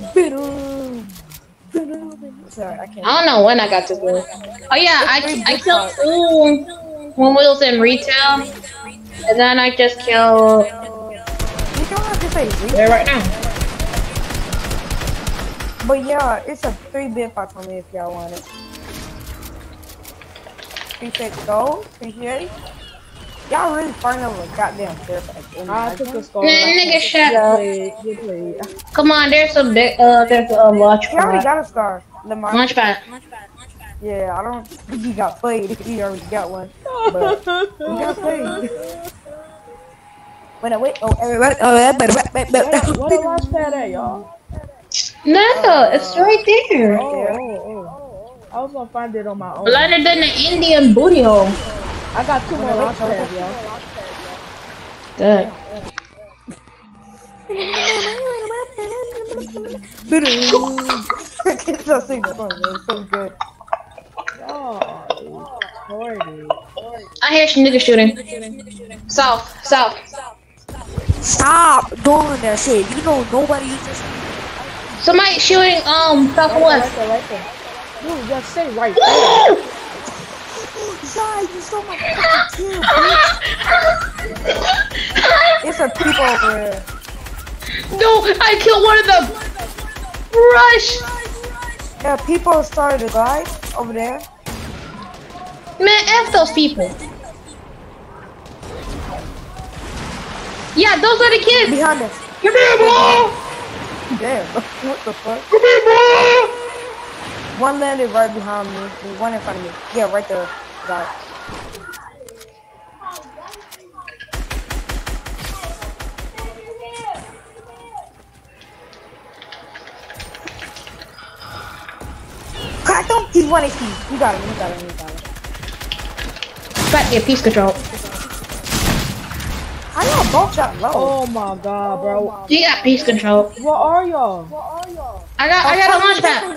[SPEAKER 4] Sorry, I can't.
[SPEAKER 3] I don't know when I got to go. Oh yeah, I killed 2 when we was in retail, and then I just killed.
[SPEAKER 4] You don't have to say
[SPEAKER 3] there right now.
[SPEAKER 4] But yeah, it's a 3-bit fight for me if y'all want it. Appreciate the gold. Appreciate it. Y'all really fighting over a goddamn Fairfax.
[SPEAKER 1] I took a scar.
[SPEAKER 12] Nigga, shut up.
[SPEAKER 1] Get played.
[SPEAKER 12] Come on, there's a big, there's a launch
[SPEAKER 4] He already
[SPEAKER 12] pad.
[SPEAKER 4] got a scar. Lamar.
[SPEAKER 12] Launch pad.
[SPEAKER 4] Yeah, I don't think he got played if he already got one. But he got played. Wait. Oh, everybody.
[SPEAKER 1] Where the launch pad at, y'all?
[SPEAKER 12] No, it's right there.
[SPEAKER 1] Oh. I was gonna find it on my own.
[SPEAKER 12] Lighter than an Indian booty hole.
[SPEAKER 1] I got 2 more launch pads, y'all.
[SPEAKER 12] Good.
[SPEAKER 4] It's so good.
[SPEAKER 1] Oh,
[SPEAKER 12] I hear some niggas shooting. South.
[SPEAKER 4] Stop doing that shit. You know nobody just.
[SPEAKER 12] Somebody shooting southwest.
[SPEAKER 1] Right there. Dude, just stay right there.
[SPEAKER 4] Zai, you stole my fucking kill, It's a people over there.
[SPEAKER 12] No, I killed one of them. Rush.
[SPEAKER 4] Yeah, people started to die over there.
[SPEAKER 12] Man, F those people. Yeah, those are the kids.
[SPEAKER 4] Behind us.
[SPEAKER 12] Come here, boy.
[SPEAKER 4] Damn, what the fuck?
[SPEAKER 12] Come here, boy.
[SPEAKER 4] One landed right behind me. There's one in front of me. Yeah, right there. Got it. Crack him! He's 1 HP. You got him.
[SPEAKER 12] Back your piece control.
[SPEAKER 4] I know both shot low.
[SPEAKER 1] Oh my god, bro.
[SPEAKER 12] You got piece control.
[SPEAKER 1] What are y'all?
[SPEAKER 12] I got a launch pad.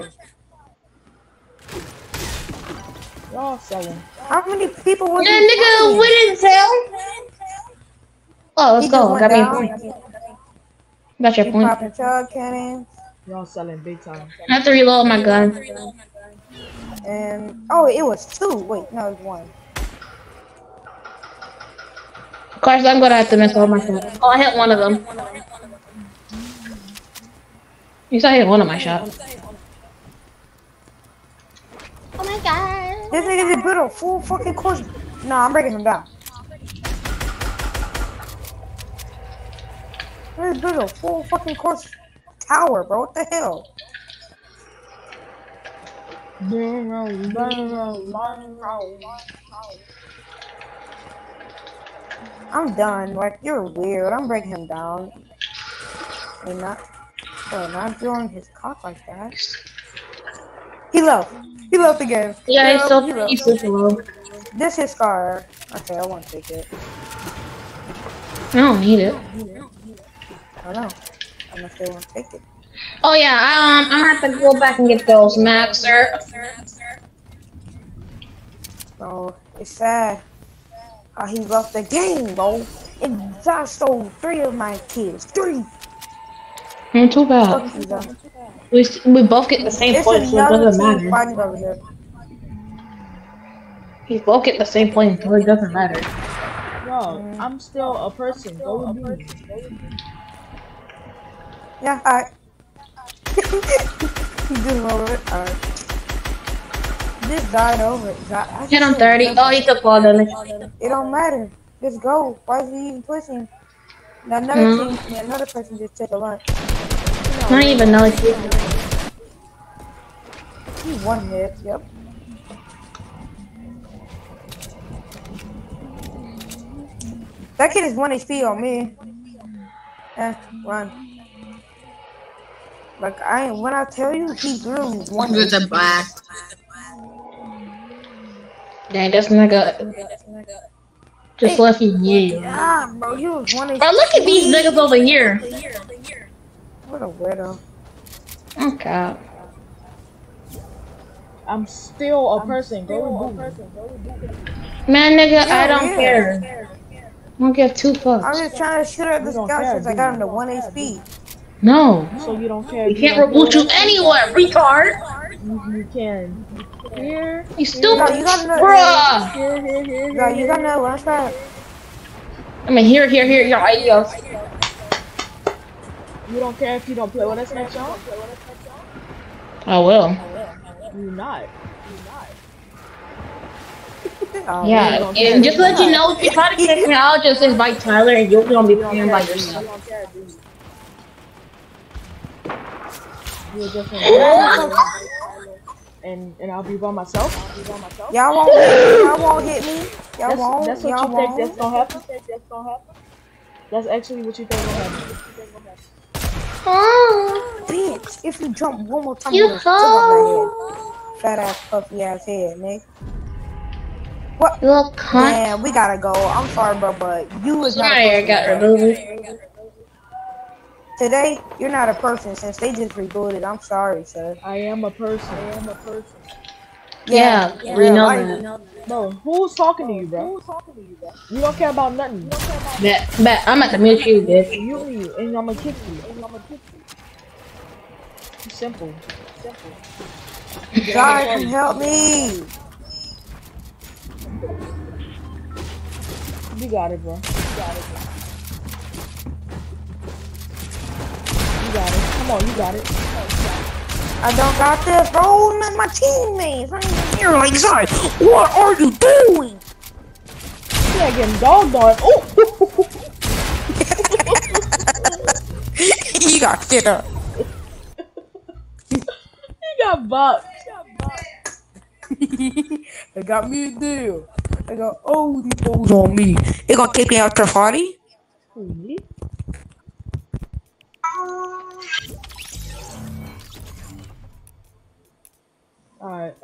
[SPEAKER 1] Y'all selling.
[SPEAKER 4] How many people want
[SPEAKER 12] Yeah, nigga, we didn't tell. Oh, let's go. Got me a point. Got your point.
[SPEAKER 4] Popping chug cannons.
[SPEAKER 1] Y'all selling big time.
[SPEAKER 12] I have to reload my gun.
[SPEAKER 4] And oh, it was 2. Wait, no, it was 1.
[SPEAKER 12] Of course, I'm gonna have to miss all my shots. Oh, I hit one of them. You saw I hit one of my shots.
[SPEAKER 4] Oh my god. This nigga just built a full fucking course. Nah, I'm breaking him down. This built a full fucking course tower, bro. What the hell? I'm done. Like, you're weird. I'm breaking him down. And not throwing his cock like that. He left. He left again.
[SPEAKER 12] Yeah, he's super low.
[SPEAKER 4] This is scar. Okay, I won't take it.
[SPEAKER 12] I don't need it.
[SPEAKER 4] I know. I'm not sure I won't take it.
[SPEAKER 12] Oh yeah, I'm gonna have to go back and get those Maxer.
[SPEAKER 4] So it's sad how he left the game, bro. And Zai stole 3 of my kids. 3.
[SPEAKER 12] Ain't too bad. We both get the same points, so it doesn't matter.
[SPEAKER 4] Over here.
[SPEAKER 12] We both get the same points, so it doesn't matter.
[SPEAKER 1] Yo, I'm still a person. Go with me.
[SPEAKER 4] Yeah, alright. He didn't over it. Alright. Just died over it.
[SPEAKER 12] Hit him 30. Oh, he took all damage.
[SPEAKER 4] It don't matter. Just go. Why is he even pushing? Now another person just took a lunch.
[SPEAKER 12] I don't even know if you.
[SPEAKER 4] He 1 hit. Yep. That kid is 1 HP on me. Run. Like when I tell you, he's really 1
[SPEAKER 12] With the black. Dang, this nigga just left you here.
[SPEAKER 4] Yeah, bro, he was 1 HP.
[SPEAKER 12] Bro, look at these niggas over here.
[SPEAKER 4] What a weirdo.
[SPEAKER 12] Okay.
[SPEAKER 1] I'm still a person. Go with me.
[SPEAKER 12] Man, nigga,
[SPEAKER 4] Yeah,
[SPEAKER 12] I don't
[SPEAKER 4] yeah.
[SPEAKER 12] care. I don't give 2 fucks.
[SPEAKER 4] I'm just trying to shoot at this guy since I got him to 1 HP.
[SPEAKER 12] No.
[SPEAKER 1] So you don't care.
[SPEAKER 12] We can't reboot you anywhere, retard.
[SPEAKER 1] You can. Here.
[SPEAKER 12] You stupid.
[SPEAKER 4] You got another.
[SPEAKER 12] Bruh.
[SPEAKER 4] No, you got another launch pad.
[SPEAKER 12] I mean, here, your ideas.
[SPEAKER 1] You don't care if you don't play with us next round?
[SPEAKER 12] I will.
[SPEAKER 1] You're not.
[SPEAKER 4] Oh,
[SPEAKER 12] Yeah, and just to let you know, if you try to kick me out, just invite Tyler and you're gonna be playing by yourself.
[SPEAKER 1] You're just and I'll be by myself.
[SPEAKER 4] Y'all won't hit me. Y'all won't.
[SPEAKER 1] That's what you think that's gonna happen? That's actually what you think gonna happen.
[SPEAKER 12] Oh,
[SPEAKER 4] bitch! If you jump one more time,
[SPEAKER 12] you
[SPEAKER 4] I'm gonna still on my head. Fat ass, puffy ass head, Nick. What?
[SPEAKER 12] little cunt.
[SPEAKER 4] Man, we gotta go. I'm sorry, bro, but you was not.
[SPEAKER 12] Sorry, I got removed.
[SPEAKER 4] Today, you're not a person since they just rebooted. I'm sorry, sir.
[SPEAKER 1] I am a person.
[SPEAKER 12] Yeah, we know that.
[SPEAKER 1] Bro, who's talking to you, bro? You don't care about nothing.
[SPEAKER 12] Bet, I'm at the mute you, bitch.
[SPEAKER 1] You and I'm gonna kick you. Simple.
[SPEAKER 4] God, can help me.
[SPEAKER 1] You got it, bro. You got it. Come on, you got it.
[SPEAKER 4] I don't got this, bro. My teammates. I ain't even here like, sorry. What are you doing?
[SPEAKER 1] Yeah, getting dogged on. Oh!
[SPEAKER 4] You got shit up.
[SPEAKER 1] You got boxed.
[SPEAKER 4] They got me a deal. They got all these balls on me. They gonna take me out to the party?
[SPEAKER 1] Really? Alright,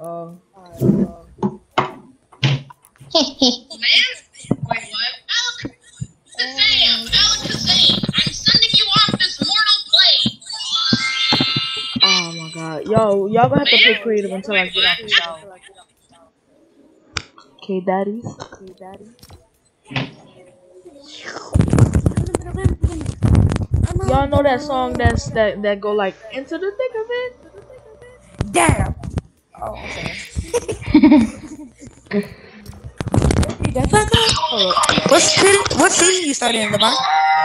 [SPEAKER 5] Wait, what? Alakazam! I'm sending you off this mortal plane!
[SPEAKER 1] oh my god. Yo, y'all gonna have to play creative until I get out the shower. Okay, daddies. Y'all know that song that go like into the thick of it?
[SPEAKER 4] Damn. Oh, okay. What city you started in, Levant?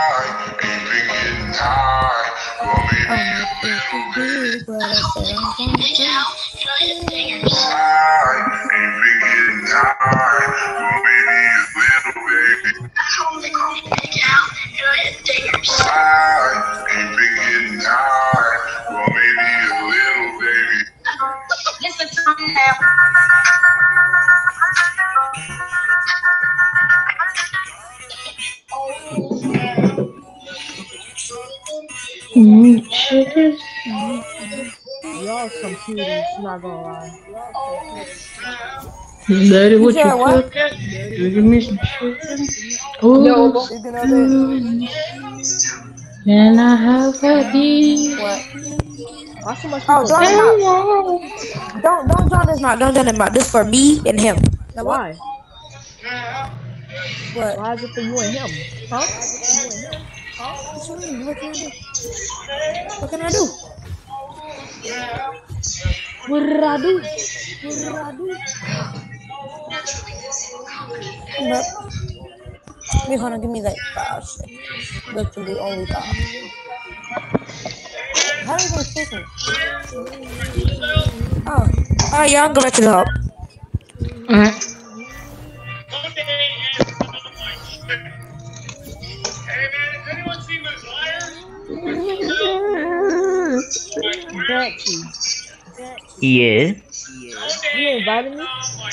[SPEAKER 1] Y'all some cuties, not gonna lie.
[SPEAKER 12] Daddy, what you cook? Give me some chicken. Oh, can I have a beef?
[SPEAKER 4] What?
[SPEAKER 1] Why so much
[SPEAKER 4] Oh,
[SPEAKER 1] people?
[SPEAKER 4] don't join this mouth. Don't join this mouth. This for me and him.
[SPEAKER 1] Why?
[SPEAKER 4] What?
[SPEAKER 1] Why is it for you and him? Huh?
[SPEAKER 4] What can I do?
[SPEAKER 1] What did I do?
[SPEAKER 4] Wait, hold on, give me like 5 seconds. Literally only 5. How are you gonna kick me? Oh, alright, y'all go back to the hub.
[SPEAKER 5] Hey man, has anyone seen my flyers?
[SPEAKER 13] Yeah.
[SPEAKER 1] You invited me?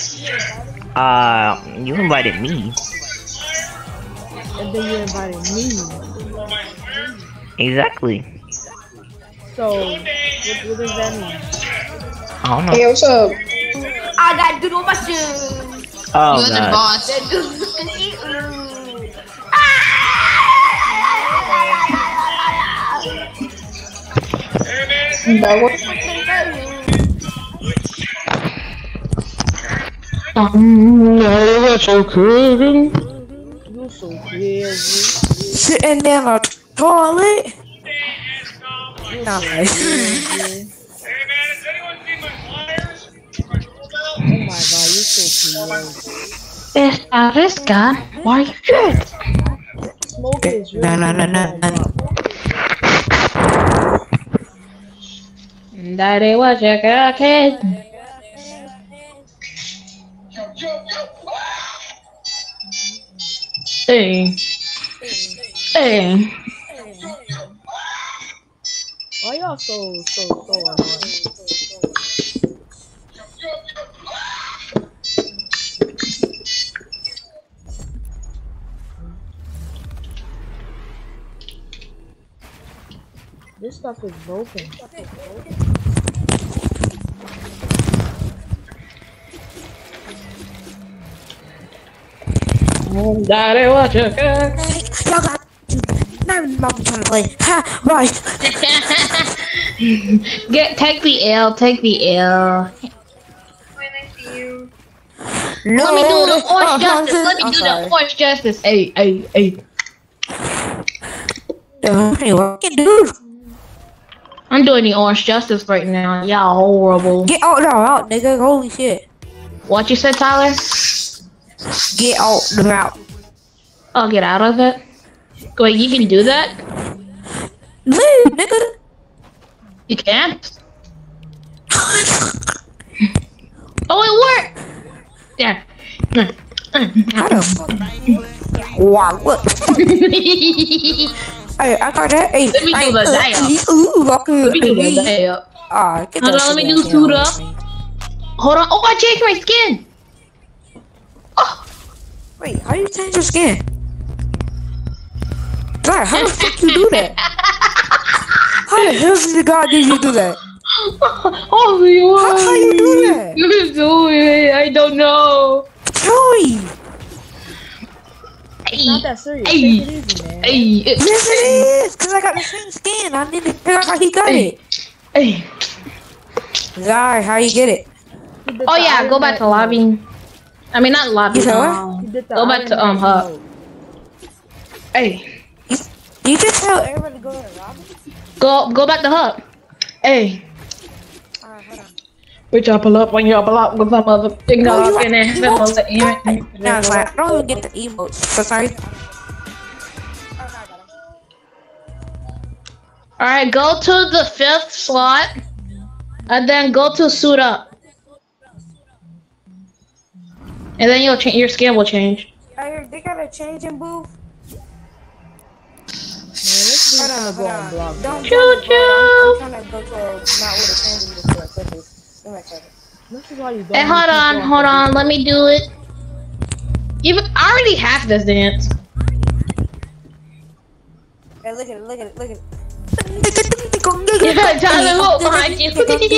[SPEAKER 13] You invited me.
[SPEAKER 1] And then you invited me.
[SPEAKER 13] Exactly.
[SPEAKER 1] So, what does that mean?
[SPEAKER 13] I don't know.
[SPEAKER 3] Hey, what's up?
[SPEAKER 11] I got doodle on my shoes.
[SPEAKER 13] Oh,
[SPEAKER 11] You're the
[SPEAKER 13] God.
[SPEAKER 11] boss.
[SPEAKER 1] You're so crazy.
[SPEAKER 4] Sitting down on the toilet. Nah.
[SPEAKER 1] Oh my god, you're so crazy.
[SPEAKER 12] Esta why you good?
[SPEAKER 1] Smoke is really
[SPEAKER 4] No.
[SPEAKER 12] Daddy, what you cooking? Hey. Hey.
[SPEAKER 1] Why y'all so annoying? This stuff is broken.
[SPEAKER 12] Daddy, what you got?
[SPEAKER 4] Y'all got. Now I'm trying to play. Ha! Right.
[SPEAKER 12] Take the L. Take the L.
[SPEAKER 4] No.
[SPEAKER 12] Let me do the orange justice. Let me do the orange justice. Hey.
[SPEAKER 4] Hey, what you do?
[SPEAKER 12] I'm doing the orange justice right now. Y'all horrible.
[SPEAKER 4] Get out, nigga. Holy shit.
[SPEAKER 12] What you said, Tyler?
[SPEAKER 4] Get out the mouth.
[SPEAKER 12] Oh, get out of it? Wait, you can do that?
[SPEAKER 4] Leave, nigga.
[SPEAKER 12] You can't? Oh, it worked! Yeah.
[SPEAKER 4] How the fuck? Wow, what? Hey, I got that. Hey,
[SPEAKER 12] let me do the dial. Let me do the dial. Hold on, let me do suit up. Hold on. Oh, I changed my skin. Oh.
[SPEAKER 4] Wait, how do you change your skin? God, how the fuck you do that? How the hell did you do that?
[SPEAKER 12] Oh, how
[SPEAKER 4] you do that?
[SPEAKER 12] You do it. I don't know.
[SPEAKER 4] Joey.
[SPEAKER 1] It's not that serious. Take it easy, man.
[SPEAKER 4] Yes, it is. Cause I got the same skin. I need to figure out how he got it.
[SPEAKER 12] Hey.
[SPEAKER 4] Zai, how you get it?
[SPEAKER 12] Oh yeah, go back to lobby. I mean, not lobby. Go back to hub. Hey.
[SPEAKER 4] You just tell everybody to go to the lobby?
[SPEAKER 12] Go back to hub. Hey.
[SPEAKER 4] Alright, hold on.
[SPEAKER 12] Bitch, I pull up when you pull up with my mother.
[SPEAKER 4] No, it's like, I don't even get the emotes. So sorry.
[SPEAKER 12] Alright, go to the 5th slot. And then go to suit up. And then you'll change. Your skin will change.
[SPEAKER 4] They got a change in booth.
[SPEAKER 1] Hold on.
[SPEAKER 4] Don't
[SPEAKER 12] choo.
[SPEAKER 4] I'm trying to go to a not with a change in booth.
[SPEAKER 1] This is why you don't.
[SPEAKER 12] Hey, hold on. Let me do it. I already have this dance.
[SPEAKER 4] Hey, look at it.
[SPEAKER 12] Yeah, Tyler, look behind you.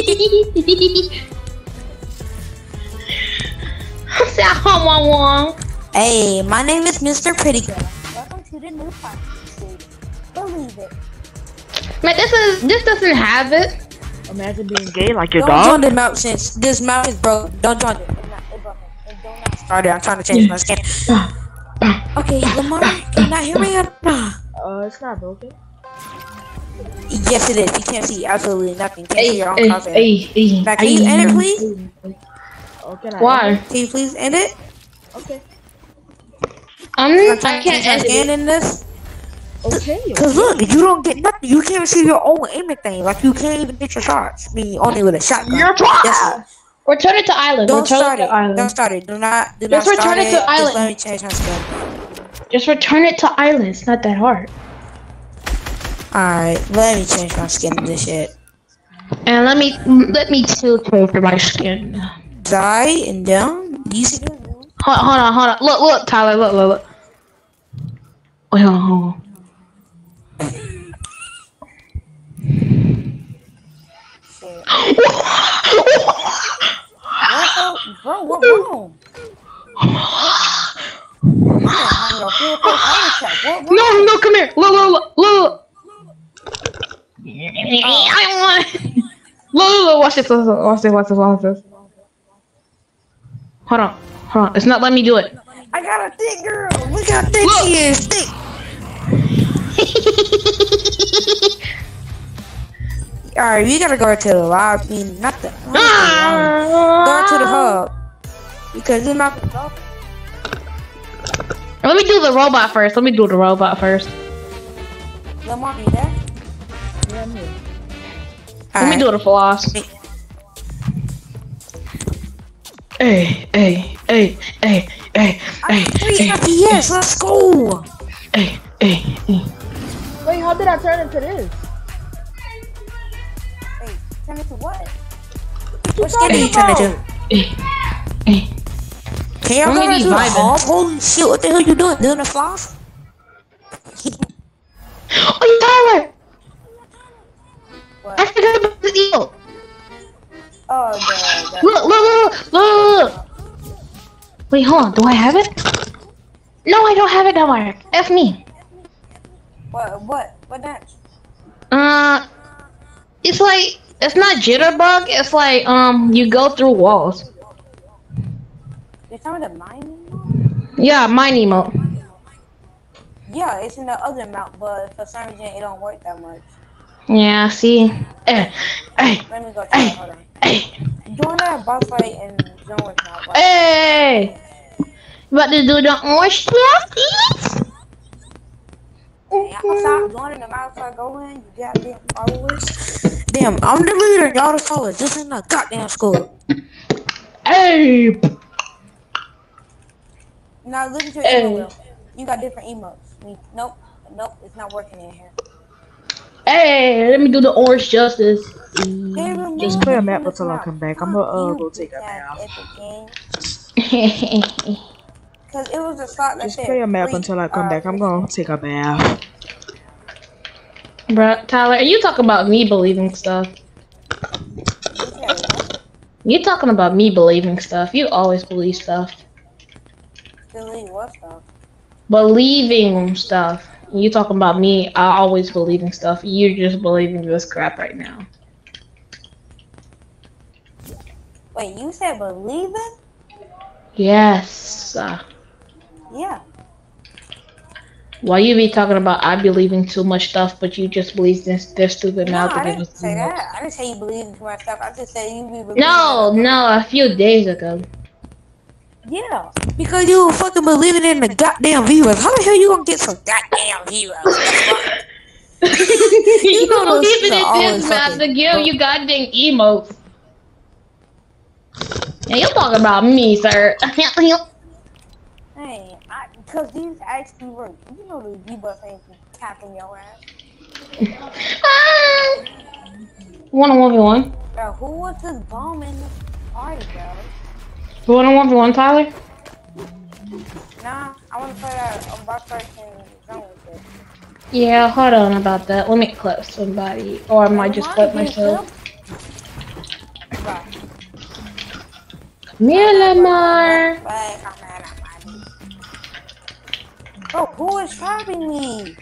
[SPEAKER 4] Hey, my name is Mr. Pretty Girl. Welcome to the new party. Believe it.
[SPEAKER 12] Man, this doesn't have it.
[SPEAKER 1] Imagine being gay like your
[SPEAKER 4] Don't
[SPEAKER 1] dog.
[SPEAKER 4] join the mount since this mount is broken. Don't join it. Started. I'm trying to change my skin. Okay, Lamar, can you not hear me?
[SPEAKER 1] It's not broken.
[SPEAKER 4] Yes, it is. You can't see absolutely nothing. Can't see your own content. Now, can you end it, please?
[SPEAKER 12] Why?
[SPEAKER 4] Can you please end it?
[SPEAKER 1] Okay.
[SPEAKER 12] I can't end it.
[SPEAKER 4] In this.
[SPEAKER 1] Okay.
[SPEAKER 4] Cause look, you don't get nothing. You can't see your own aiming thing. Like you can't even get your shots. I mean, only with a shotgun.
[SPEAKER 12] You're trash. Return it to island.
[SPEAKER 4] Don't start it. Don't start it. Do not
[SPEAKER 12] Just return it to island.
[SPEAKER 4] Just let me change my skin.
[SPEAKER 12] Just return it to island. It's not that hard.
[SPEAKER 4] Alright, let me change my skin to this shit.
[SPEAKER 12] And let me still change my skin.
[SPEAKER 4] Die and down. You see?
[SPEAKER 12] Hold on. Look, Tyler. Look. Wait, hold on.
[SPEAKER 4] Bro, what wrong?
[SPEAKER 12] No, come here. Look. I want it. Look, watch this. Hold on. It's not letting me do it.
[SPEAKER 4] I got a thick girl. Look how thick she is. Thick. Alright, we gotta go to the lobby. Not the lobby. Go to the hub. Because it's not.
[SPEAKER 12] Let me do the robot first. Lamar,
[SPEAKER 4] you there?
[SPEAKER 1] Yeah, I'm here.
[SPEAKER 12] Let me do the floss. Hey.
[SPEAKER 4] Yes, let's go.
[SPEAKER 3] Hey.
[SPEAKER 1] Wait, how did I turn into this?
[SPEAKER 4] Wait, turn into what?
[SPEAKER 1] What
[SPEAKER 4] skin did you turn into? Can y'all go to the hall? Holy shit, what the hell you doing? Doing a floss?
[SPEAKER 12] Oh, Tyler!
[SPEAKER 4] What?
[SPEAKER 12] I forgot about the deal.
[SPEAKER 4] Oh,
[SPEAKER 12] Look. Wait, hold on. Do I have it? No, I don't have it, Delmar. F me.
[SPEAKER 4] What next?
[SPEAKER 12] It's like, it's not jitterbug. It's like, you go through walls.
[SPEAKER 4] You're talking about the mine?
[SPEAKER 12] Yeah, mine emote.
[SPEAKER 4] Yeah, it's in the other mount, but for some reason it don't work that much.
[SPEAKER 12] Yeah, see?
[SPEAKER 4] Let me go try it. Hold on. Doing that boss fight and zone was not right.
[SPEAKER 12] Hey! About to do the orange stuff?
[SPEAKER 4] I'll stop going in the mouth I go in, you goddamn followers. Damn, I'm the leader, y'all the followers. This ain't a goddamn school.
[SPEAKER 12] Hey!
[SPEAKER 4] Now look at your email. You got different emotes. Nope, it's not working in here.
[SPEAKER 12] Hey, let me do the orange justice.
[SPEAKER 1] Just clear a map until I come back. I'm gonna go take a bath.
[SPEAKER 4] Cause it was a slot that
[SPEAKER 1] Just clear a map until I come back. I'm gonna take a bath.
[SPEAKER 12] Bruh, Tyler, are you talking about me believing stuff? You talking about me believing stuff. You always believe stuff.
[SPEAKER 4] Believe what stuff?
[SPEAKER 12] Believing stuff. You talking about me, I always believing stuff. You're just believing this crap right now.
[SPEAKER 4] Wait, you said believing?
[SPEAKER 12] Yes.
[SPEAKER 4] Yeah.
[SPEAKER 12] Why you be talking about I believing too much stuff, but you just believe this stupid mouth?
[SPEAKER 4] I didn't say that. I didn't say you believe in too much stuff. I just said you be believing.
[SPEAKER 12] No, a few days ago.
[SPEAKER 4] Yeah, because you were fucking believing in the goddamn viewers. How the hell you gonna get some goddamn viewers?
[SPEAKER 12] You gonna leave it in this mouth to give you goddamn emotes. Yeah, you're talking about me, sir.
[SPEAKER 4] Hey, because these actually work. You know the V-Bucks ain't tapping your ass.
[SPEAKER 12] 1-on-1v1.
[SPEAKER 4] Bro, who was this bomb in this party, bro?
[SPEAKER 12] 1-on-1v1, Tyler?
[SPEAKER 4] Nah, I wanna play that box fight in zone with it.
[SPEAKER 12] Yeah, hold on about that. Let me clip somebody. Or I might just clip myself. Come here, Lamar.
[SPEAKER 4] Bro, who is trapping me?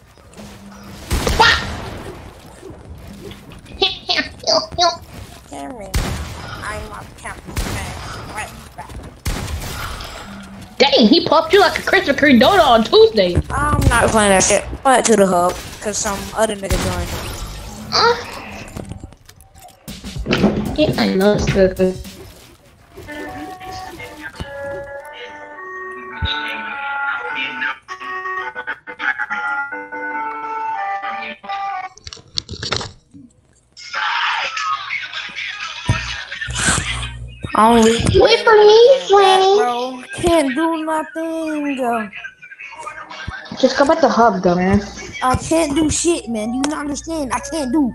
[SPEAKER 4] Cameron, I'm not cameraman. Right back.
[SPEAKER 12] Dang, he popped you like a Krispy Kreme donut on Tuesday.
[SPEAKER 4] I'm not playing that shit. Play it to the hub, cause some other nigga joined.
[SPEAKER 12] Yeah, I know it's good.
[SPEAKER 4] Wait for me, Flanny. Can't do nothing.
[SPEAKER 12] Just come at the hub, dumbass.
[SPEAKER 4] I can't do shit, man. You don't understand. I can't do.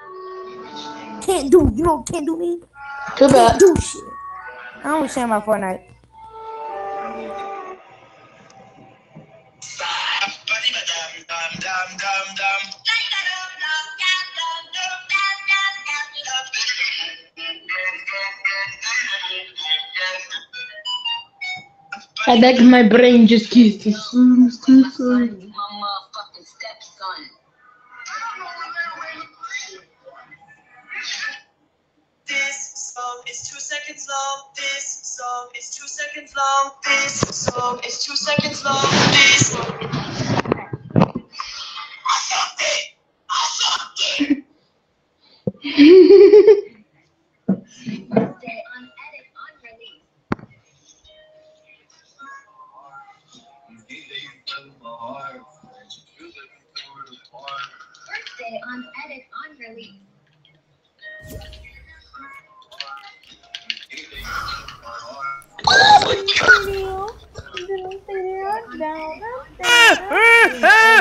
[SPEAKER 4] You know what can't do me?
[SPEAKER 12] Too bad.
[SPEAKER 4] Can't do shit. I don't understand my Fortnite.
[SPEAKER 12] I think my brain just kissed his too soon.
[SPEAKER 5] This song is 2 seconds long. This song is 2 seconds long. This song is 2 seconds long. This song. I sucked it.
[SPEAKER 9] Birthday on edit on release.
[SPEAKER 12] Oh my god!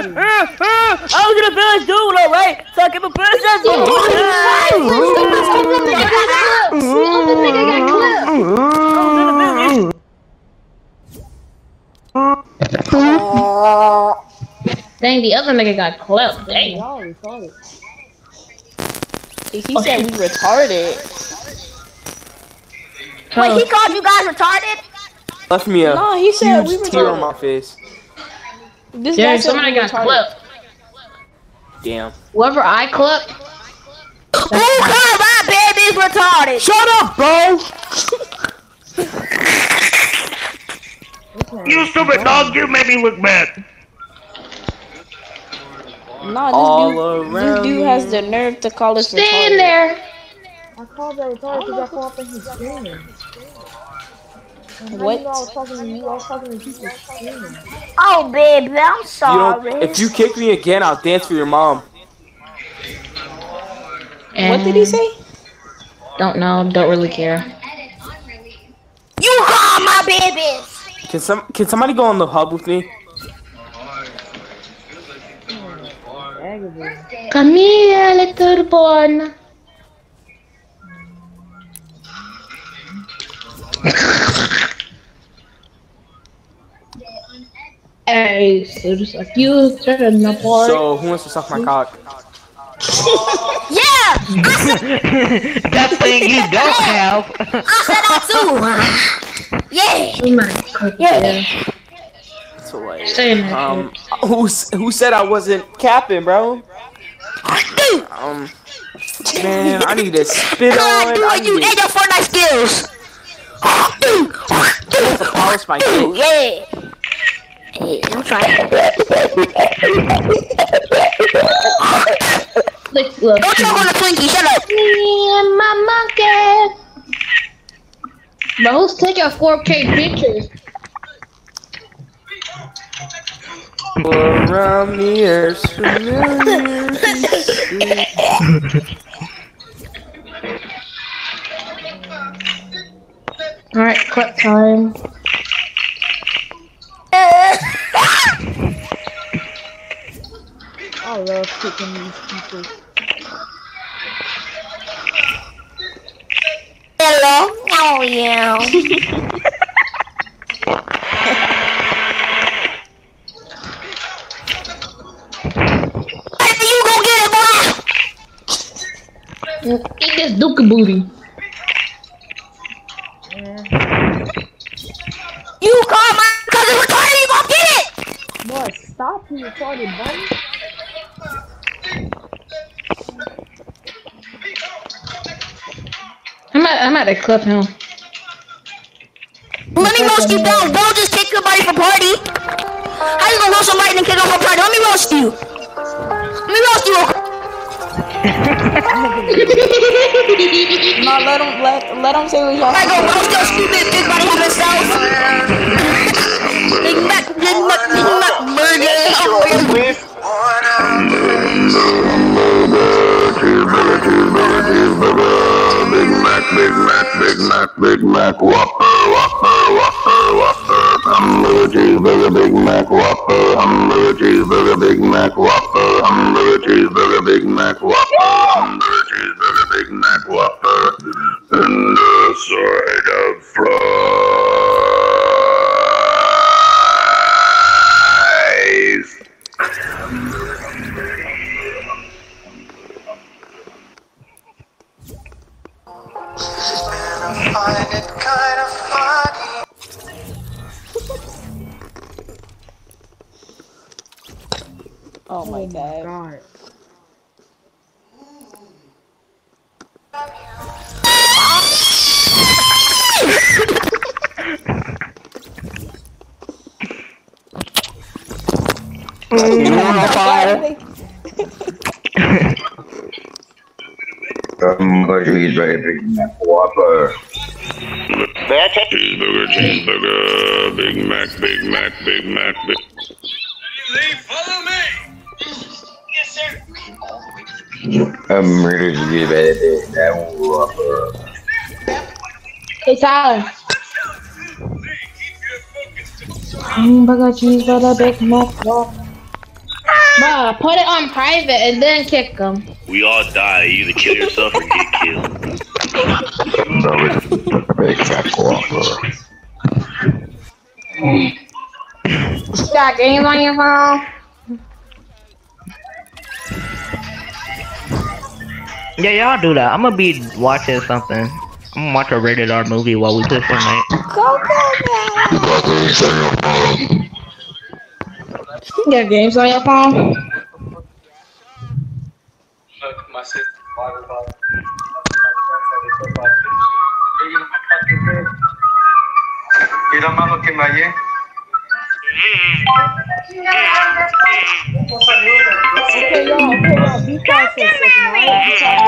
[SPEAKER 2] was gonna finish doing it, right? So I give a princess.
[SPEAKER 12] Dang, the other nigga got clipped. Dang.
[SPEAKER 4] He said we retarded.
[SPEAKER 2] Wait, he called you guys retarded?
[SPEAKER 14] Left me a
[SPEAKER 4] No, he said we
[SPEAKER 14] huge tear on
[SPEAKER 4] retarded.
[SPEAKER 14] my face.
[SPEAKER 4] This
[SPEAKER 12] Yeah,
[SPEAKER 4] guy said
[SPEAKER 12] somebody
[SPEAKER 4] we
[SPEAKER 12] got
[SPEAKER 4] retarded.
[SPEAKER 12] clipped.
[SPEAKER 14] Damn.
[SPEAKER 12] Whoever I clipped.
[SPEAKER 2] Who called my babies retarded?
[SPEAKER 14] Shut up, bro!
[SPEAKER 13] You stupid dog, you made me look bad.
[SPEAKER 4] Nah, this dude has the nerve to call us retarded.
[SPEAKER 12] Stay in there.
[SPEAKER 1] I called that retarded because I called up and he's screaming.
[SPEAKER 4] What?
[SPEAKER 1] I was talking to you, I was talking to people screaming.
[SPEAKER 2] Oh, baby, I'm sorry.
[SPEAKER 14] If you kick me again, I'll dance for your mom.
[SPEAKER 4] What did he say?
[SPEAKER 12] Don't know. Don't really care.
[SPEAKER 2] You call my babies.
[SPEAKER 14] Can somebody go on the hub with me?
[SPEAKER 12] Come here, little boy. Hey, so just like you turn my boy.
[SPEAKER 14] So, who wants to suck my cock?
[SPEAKER 2] Yeah!
[SPEAKER 13] That thing you don't have.
[SPEAKER 2] I said that too. Yeah!
[SPEAKER 12] Oh my god. Yeah.
[SPEAKER 14] So like,
[SPEAKER 12] Stay in there.
[SPEAKER 14] who said I wasn't capping, bro? Man, I need to spit on.
[SPEAKER 2] I you and your Fortnite skills.
[SPEAKER 14] Polish my dick.
[SPEAKER 2] Yeah. Hey, I'm trying.
[SPEAKER 12] Don't
[SPEAKER 2] choke on the Twinkie, shut up.
[SPEAKER 12] Me and my monkey. But who's taking 4K pictures?
[SPEAKER 14] Around the earth, familiar.
[SPEAKER 12] Alright, clip time.
[SPEAKER 1] I love kicking these people.
[SPEAKER 2] Hello? Oh, yeah. You go get it, boy!
[SPEAKER 12] Eat this dookie booty.
[SPEAKER 2] You call my cousin retarded, you gon' get it!
[SPEAKER 1] Boy, stop, you retarded bunny.
[SPEAKER 12] I'm at a clip him.
[SPEAKER 2] Let me roast you down. Don't just kick somebody for party. How you gonna roast somebody and then kick them for party? Let me roast you. Let me roast you.
[SPEAKER 4] No, let him say what y'all.
[SPEAKER 2] I go roast your stupid big body having self. Big Mac burger.
[SPEAKER 15] Big Mac, Whopper. Hamburger cheeseburger, Big Mac, Whopper. Hamburger cheeseburger, Big Mac, Whopper. Hamburger cheeseburger, Big Mac, Whopper. Hamburger cheeseburger, Big Mac, Whopper. And a side of fries.
[SPEAKER 5] Find it kind of funny.
[SPEAKER 4] Oh my god.
[SPEAKER 15] Hamburger cheeseburger, Big Mac, Whopper. Cheeseburger, Big Mac.
[SPEAKER 7] Follow me. Yes, sir.
[SPEAKER 15] Hamburger cheeseburger, Big Mac, Whopper.
[SPEAKER 12] Hey Tyler. Hamburger cheeseburger, Big Mac, Whopper. Bruh, put it on private and then kick him.
[SPEAKER 7] We all die. You either kill yourself or get killed.
[SPEAKER 12] You got games on your phone?
[SPEAKER 13] Yeah, y'all do that. I'm gonna be watching something. I'm gonna watch a rated R movie while we play Fortnite.
[SPEAKER 12] Go, you got games on your phone?
[SPEAKER 16] Look, my sister's water bottle. Mira más lo que me hallé.
[SPEAKER 1] Okay, y'all, be quiet for a second, alright?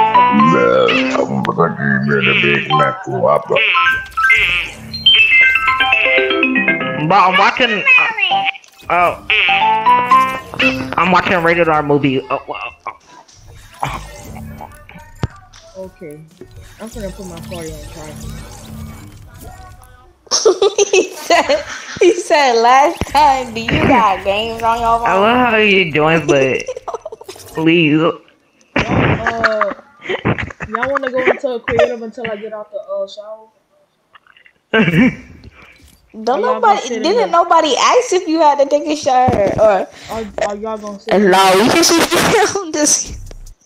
[SPEAKER 13] But I'm watching. I'm watching a rated R movie.
[SPEAKER 1] Okay, I'm gonna put my party on charge.
[SPEAKER 2] he said last time, do you got games on your phone?
[SPEAKER 13] I love how you join, but please.
[SPEAKER 1] Y'all wanna go into a creative until I get out the shower?
[SPEAKER 2] Didn't nobody ask if you had to take a shower or
[SPEAKER 1] are y'all gonna say
[SPEAKER 2] no, you can sit down this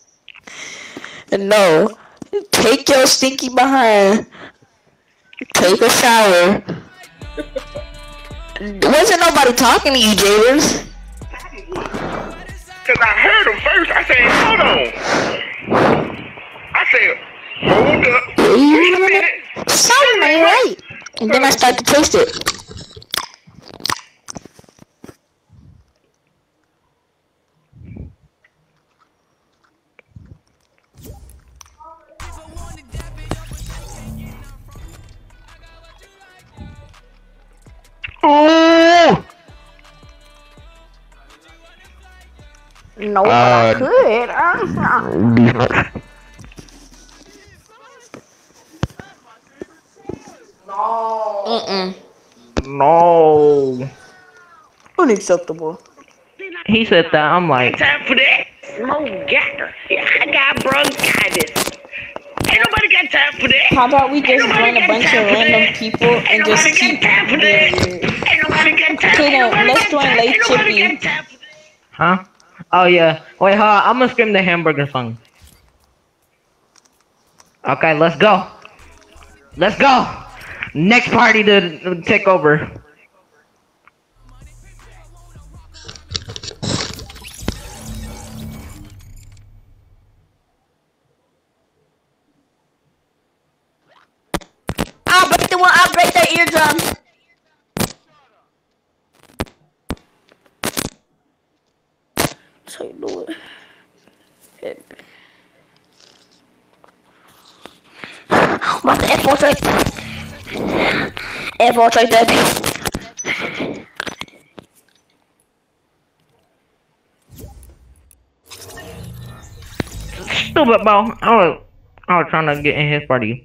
[SPEAKER 2] no. Take your stinky behind. Take a shower. Wasn't nobody talking to you, Jaders?
[SPEAKER 6] Cause I heard him first. I said, hold on. I said, hold up. Wait a minute.
[SPEAKER 2] Something ain't right. And then I start to taste it.
[SPEAKER 13] Oh!
[SPEAKER 2] No, but I could.
[SPEAKER 13] No. No.
[SPEAKER 2] Unacceptable.
[SPEAKER 13] He said that. I'm like.
[SPEAKER 7] Time for that. No, yeah. I got bronchitis. Ain't nobody got time for that.
[SPEAKER 2] How about we just join a bunch of random people and just keep
[SPEAKER 7] doing it?
[SPEAKER 2] Okay, then let's join Late Chippy.
[SPEAKER 13] Huh? Oh yeah. Wait, hold on. I'm gonna scream the hamburger song. Okay, let's go. Let's go. Next party to take over.
[SPEAKER 2] I'll break their eardrums. So you do it. What's the F4 right? F4 right there.
[SPEAKER 13] Stupid bro. I was trying to get in his party.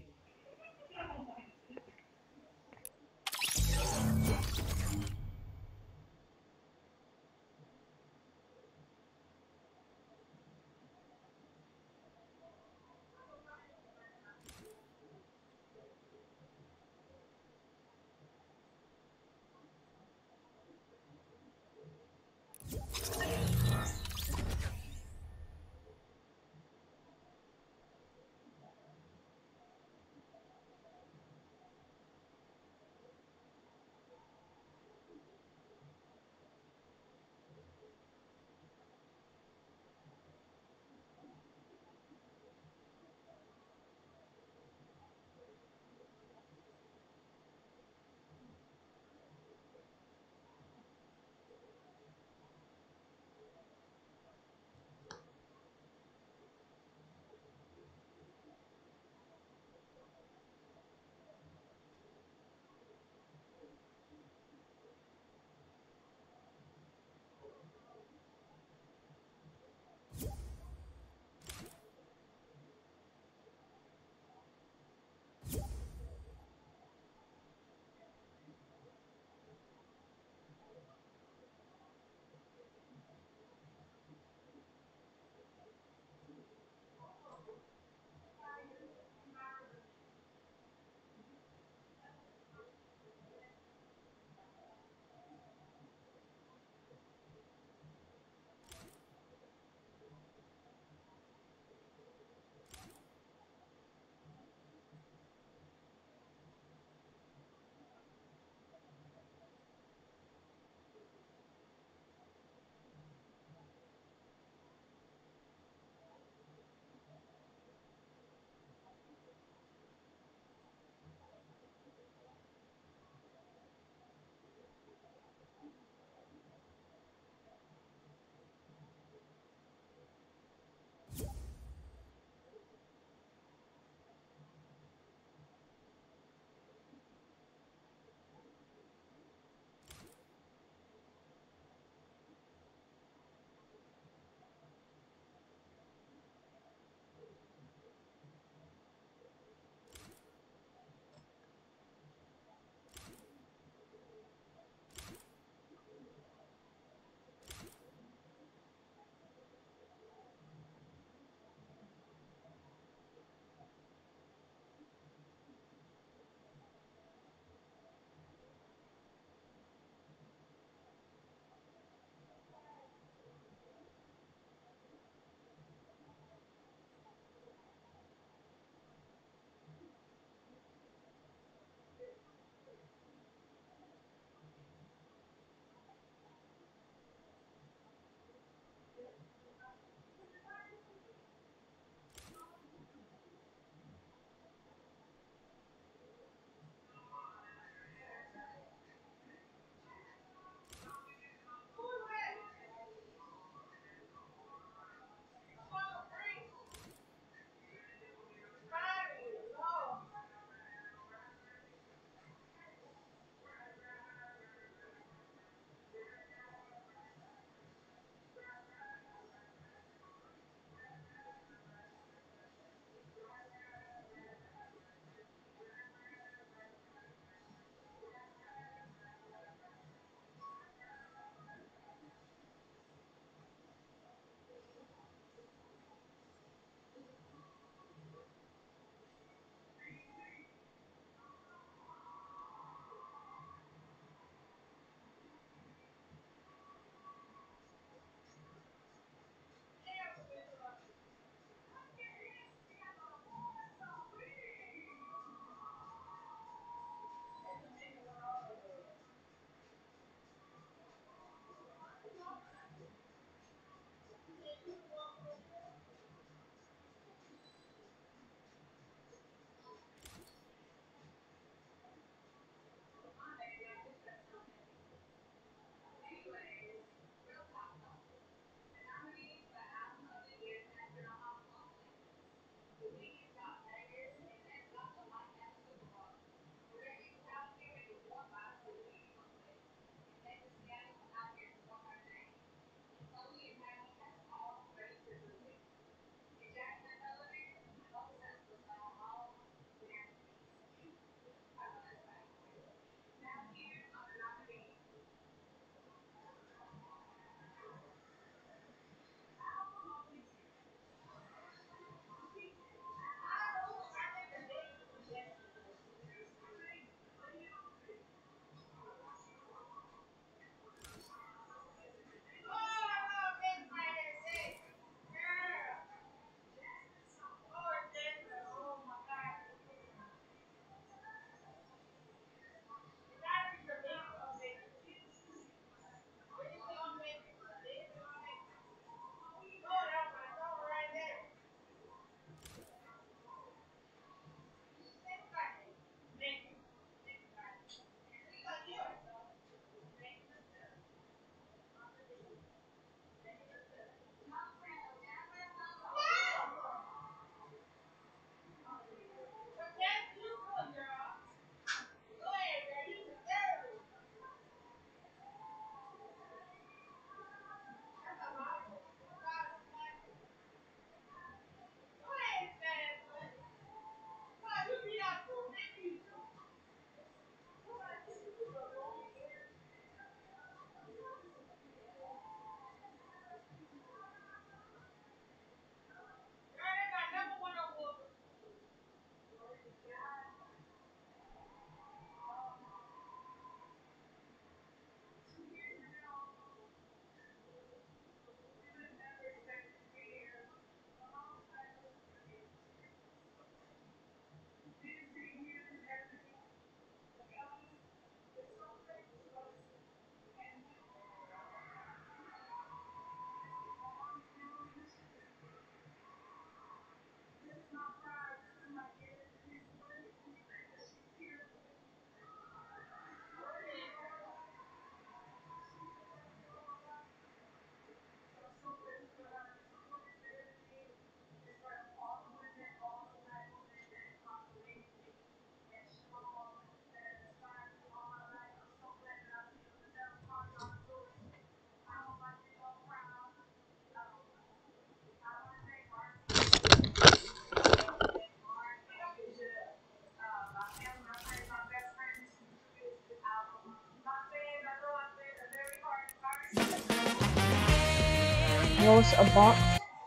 [SPEAKER 1] know it's a box.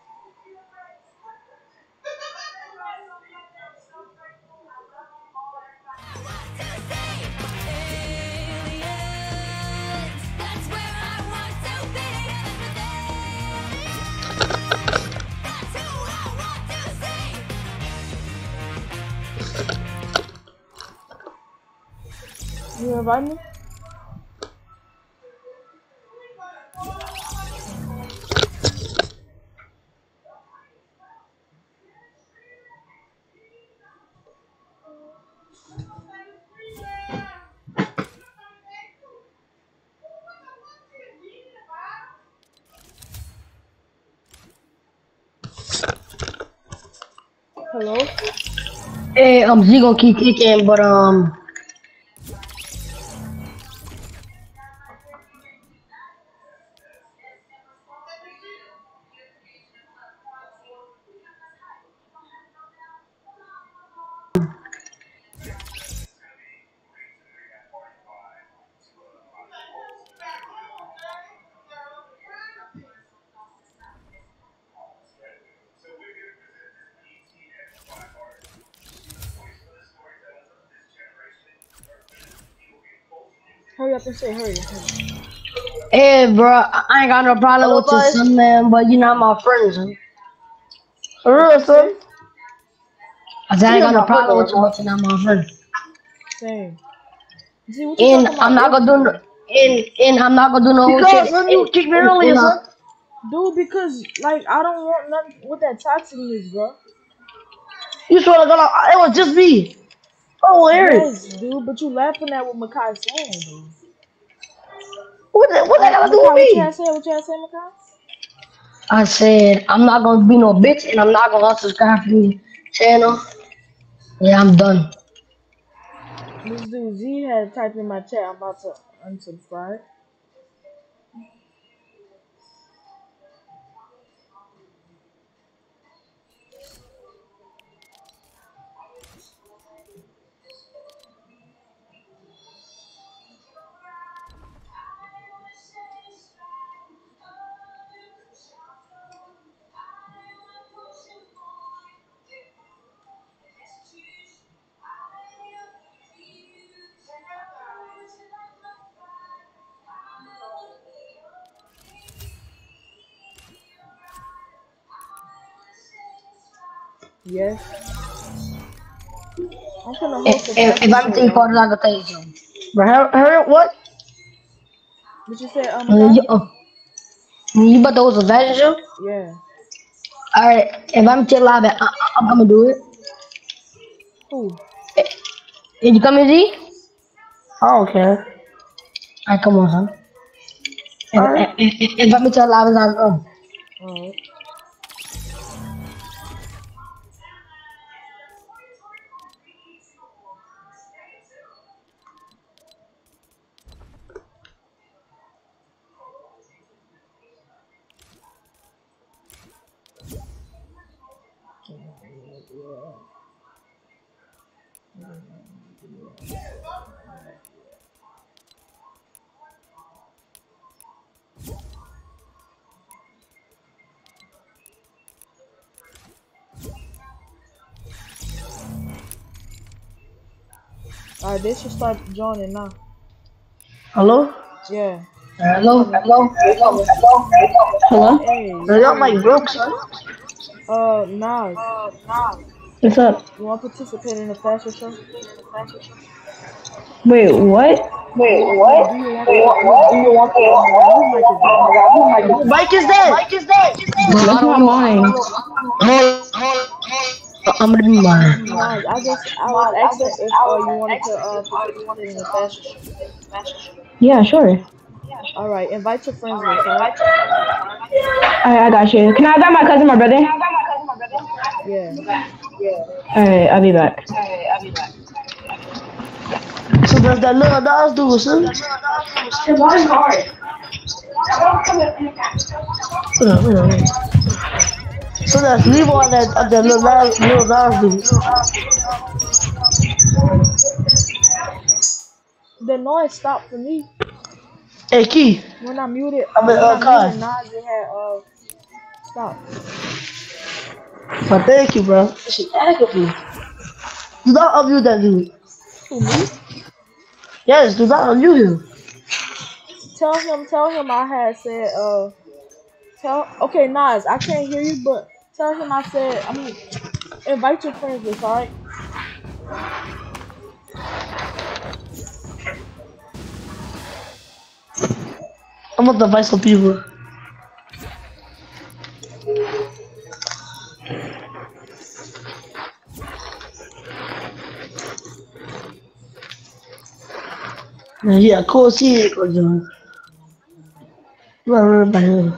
[SPEAKER 1] You invite me? Hello?
[SPEAKER 17] Hey, Z gonna keep kicking, but
[SPEAKER 1] Hurry up and say hurry.
[SPEAKER 17] hey, bro, I ain't got no problem with your son, man, but you not my friend, son.
[SPEAKER 3] For real, son.
[SPEAKER 17] I said I ain't got no problem with you, but you're not my friend.
[SPEAKER 1] Same. See, what you
[SPEAKER 17] And
[SPEAKER 1] talking about?
[SPEAKER 17] I'm not gonna do no, and I'm not gonna do no
[SPEAKER 3] Because,
[SPEAKER 17] shit.
[SPEAKER 3] son, you kicked me earlier, son.
[SPEAKER 1] Dude, because, like, I don't want nothing with that toxic news, bro.
[SPEAKER 3] You swear to God, it was just me. Oh, Eric.
[SPEAKER 1] Yes, dude, but you laughing at what Makai saying, dude.
[SPEAKER 3] What that gotta do with
[SPEAKER 1] What you
[SPEAKER 3] me?
[SPEAKER 1] had said? What you had said, Makai?
[SPEAKER 17] I said I'm not gonna be no bitch, and I'm not gonna unsubscribe from your channel. Yeah, I'm done.
[SPEAKER 1] This dude Z had typed in my chat, I'm about to unsubscribe. Yes. I'm finna host a
[SPEAKER 17] If I'm thinking part of, I can tell you something.
[SPEAKER 3] Bro, hurry, what?
[SPEAKER 1] What you said,
[SPEAKER 17] You about to host a fashion show?
[SPEAKER 1] Yeah.
[SPEAKER 17] Alright, if I'm still live, I'm gonna do it.
[SPEAKER 1] Who?
[SPEAKER 17] Did you come in, Z?
[SPEAKER 3] I don't care.
[SPEAKER 17] Alright, come on, son. If I'm still live, I'm come.
[SPEAKER 1] Alright. Alright, they should start joining now.
[SPEAKER 3] Hello?
[SPEAKER 1] Yeah.
[SPEAKER 17] Hello?
[SPEAKER 1] Hey,
[SPEAKER 3] Y'all like broke, son?
[SPEAKER 1] Nas.
[SPEAKER 3] What's up?
[SPEAKER 1] You want to participate in the fashion show?
[SPEAKER 3] Wait, what?
[SPEAKER 1] Do you want to? Oh my God,
[SPEAKER 3] Mike is dead.
[SPEAKER 17] That's
[SPEAKER 3] not mine.
[SPEAKER 17] I'm gonna be mine.
[SPEAKER 1] Nas, I was asking if you wanted to participate in the fashion show.
[SPEAKER 3] Yeah, sure.
[SPEAKER 1] Alright, invite your friends list, alright?
[SPEAKER 3] I got you. Can I grab my cousin, my brother?
[SPEAKER 1] Yeah.
[SPEAKER 3] Alright, I'll be back. So does that little Nas do, son? So that's leave on that little Nas do.
[SPEAKER 1] The noise stopped for me.
[SPEAKER 3] Hey, Key.
[SPEAKER 1] When I muted,
[SPEAKER 3] I'm in
[SPEAKER 1] muted
[SPEAKER 3] Kai.
[SPEAKER 1] Nas, it had Stop.
[SPEAKER 3] But thank you, bro. She aggravating. Do not unmute that dude.
[SPEAKER 1] Who, me?
[SPEAKER 3] Yes, do not unmute him.
[SPEAKER 1] Tell him I had said, okay, Nas, I can't hear you, but tell him I said, invite your friends list, alright?
[SPEAKER 3] I'm gonna invite some people. Yeah, cool. See you, John. Everybody.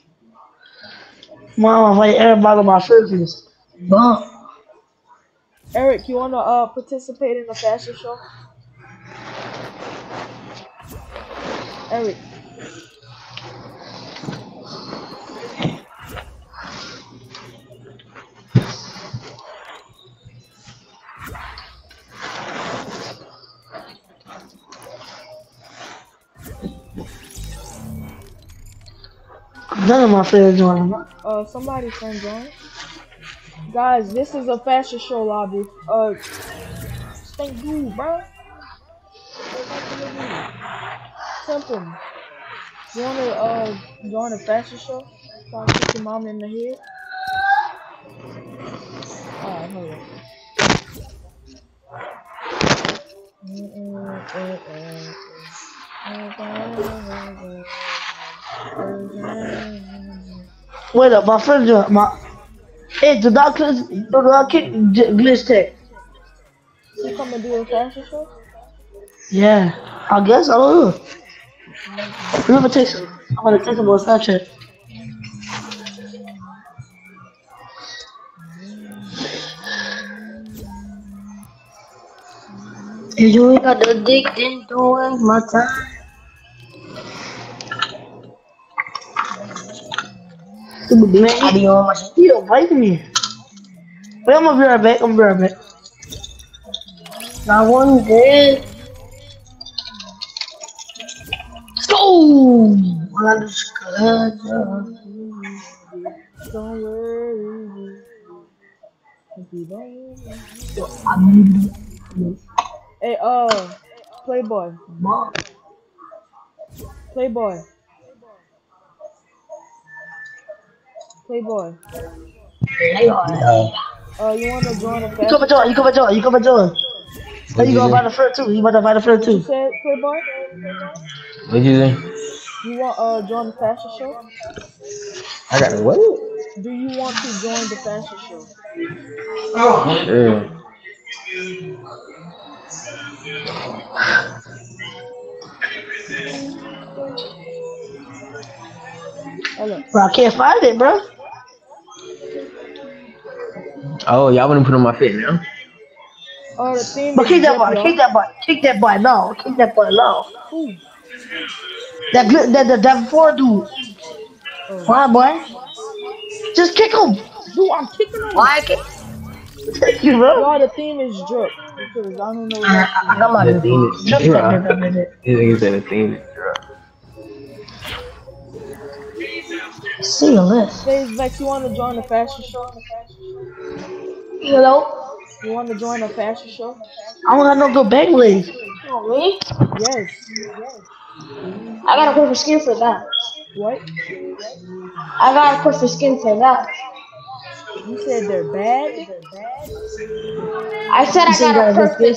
[SPEAKER 3] Mom, invite everybody on my friends. Bump.
[SPEAKER 1] Eric, you wanna participate in the fashion show? Eric.
[SPEAKER 3] None of my friends joining.
[SPEAKER 1] Somebody friend join. Guys, this is a fashion show lobby. Stink dude, bro. Simple. You wanna join a fashion show? Try to kick your mom in the head. Alright, hold on.
[SPEAKER 3] Wait up, my friend joined. Hey, do not kick Glitch Tech.
[SPEAKER 1] You come and do a fashion show?
[SPEAKER 3] Yeah, I guess I don't know. Remember, text him. I'm gonna text him on Snapchat. You ain't got the dick, then don't waste my time. Man, I be on my shit. You don't bite me. Wait, I'm gonna be right back. I'm gonna be right back. Not one dead. Oh, I just got
[SPEAKER 1] Don't worry. Hey, Playboy. Playboy. Playboy. You wanna join a fashion?
[SPEAKER 3] You come and join. Oh, you gonna buy the friend too? You about to buy the friend too?
[SPEAKER 1] You said, Playboy?
[SPEAKER 18] What'd you say?
[SPEAKER 1] You want join the fashion show?
[SPEAKER 18] I got what?
[SPEAKER 1] Do you want to join the fashion show?
[SPEAKER 18] Yeah.
[SPEAKER 3] Bro, I can't find it, bro.
[SPEAKER 18] Oh, y'all wanna put on my fit now?
[SPEAKER 1] Oh, the theme.
[SPEAKER 3] But kick that boy, no. Kick that boy, no.
[SPEAKER 1] Who?
[SPEAKER 3] That 4 dude. Why, boy? Just kick him.
[SPEAKER 1] Dude, I'm kicking him.
[SPEAKER 3] Why kick? You, bro.
[SPEAKER 1] Yo, the theme is drip. Because I don't know.
[SPEAKER 3] I got my
[SPEAKER 18] theme is drip. He said the theme is drip.
[SPEAKER 3] See a list.
[SPEAKER 1] Hey, Vex, you want to join the fashion show?
[SPEAKER 17] Hello?
[SPEAKER 1] You want to join a fashion show?
[SPEAKER 3] I don't have no good bang legs.
[SPEAKER 17] Oh, me?
[SPEAKER 1] Yes.
[SPEAKER 17] I got a perfect skin for that.
[SPEAKER 1] What?
[SPEAKER 17] I got a perfect skin for that.
[SPEAKER 1] You said they're bad?
[SPEAKER 17] I said I got a perfect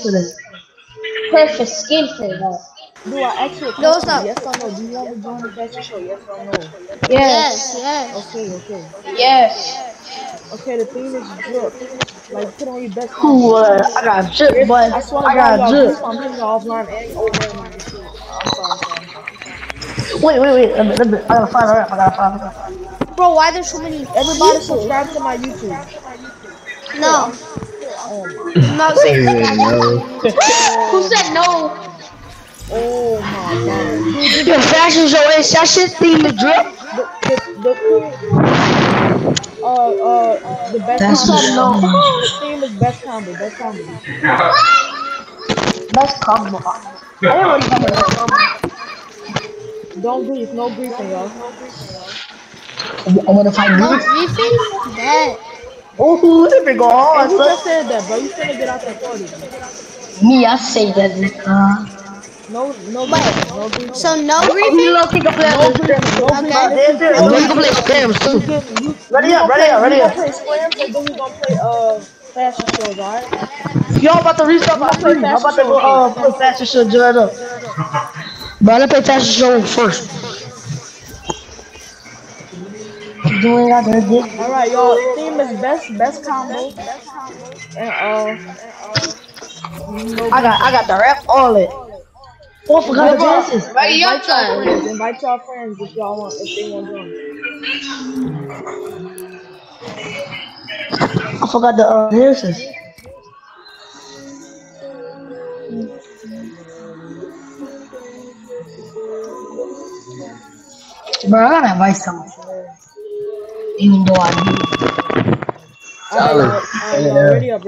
[SPEAKER 17] skin for that.
[SPEAKER 1] Do I actually
[SPEAKER 17] No, stop.
[SPEAKER 1] Yes or no? Do you want to join the fashion show? Yes or no?
[SPEAKER 17] Yes.
[SPEAKER 1] Okay.
[SPEAKER 17] Yes.
[SPEAKER 1] Okay, the theme is drip. Like, put on your best.
[SPEAKER 3] Ooh, I got drip, boy.
[SPEAKER 1] I swear to God, I'm hitting the offline and over my machine. I'm sorry.
[SPEAKER 3] Wait. I gotta find a rap.
[SPEAKER 17] Bro, why there's so many
[SPEAKER 1] Everybody subscribe to my YouTube.
[SPEAKER 17] No.
[SPEAKER 18] Not saying no.
[SPEAKER 17] Who said no?
[SPEAKER 1] Oh my God.
[SPEAKER 3] Your fashion show is that shit theme is drip?
[SPEAKER 1] The best combo. The theme is best combo. Best combo.
[SPEAKER 17] I didn't really have a best combo.
[SPEAKER 1] Don't grief. No griefing, y'all.
[SPEAKER 17] I wanna fight
[SPEAKER 2] No
[SPEAKER 17] Griffin.
[SPEAKER 2] Griffin? That.
[SPEAKER 17] Ooh, there we go.
[SPEAKER 1] Hey, who just said that, bro? You finna get out that party, bro.
[SPEAKER 17] Me, I say that.
[SPEAKER 1] No Griffin. No Griffin.
[SPEAKER 2] So no
[SPEAKER 17] We
[SPEAKER 2] Griffin?
[SPEAKER 17] love kick a player.
[SPEAKER 1] No Griffin. No Griffin.
[SPEAKER 17] And we can play Squams too. Ready up.
[SPEAKER 1] We gonna play Squams and then we gonna play fashion shows, alright?
[SPEAKER 17] Y'all about to restart my stream. I'm about to go play fashion show. Join up. But let's play fashion show first.
[SPEAKER 1] Alright, y'all. Theme is best combo. And
[SPEAKER 17] I got the rap all it. Oh, I forgot the dances.
[SPEAKER 1] Invite y'all friends if y'all want, if they want to join.
[SPEAKER 17] I forgot the dances. Bro, I gotta invite someone. Even though I do.
[SPEAKER 1] Ready up.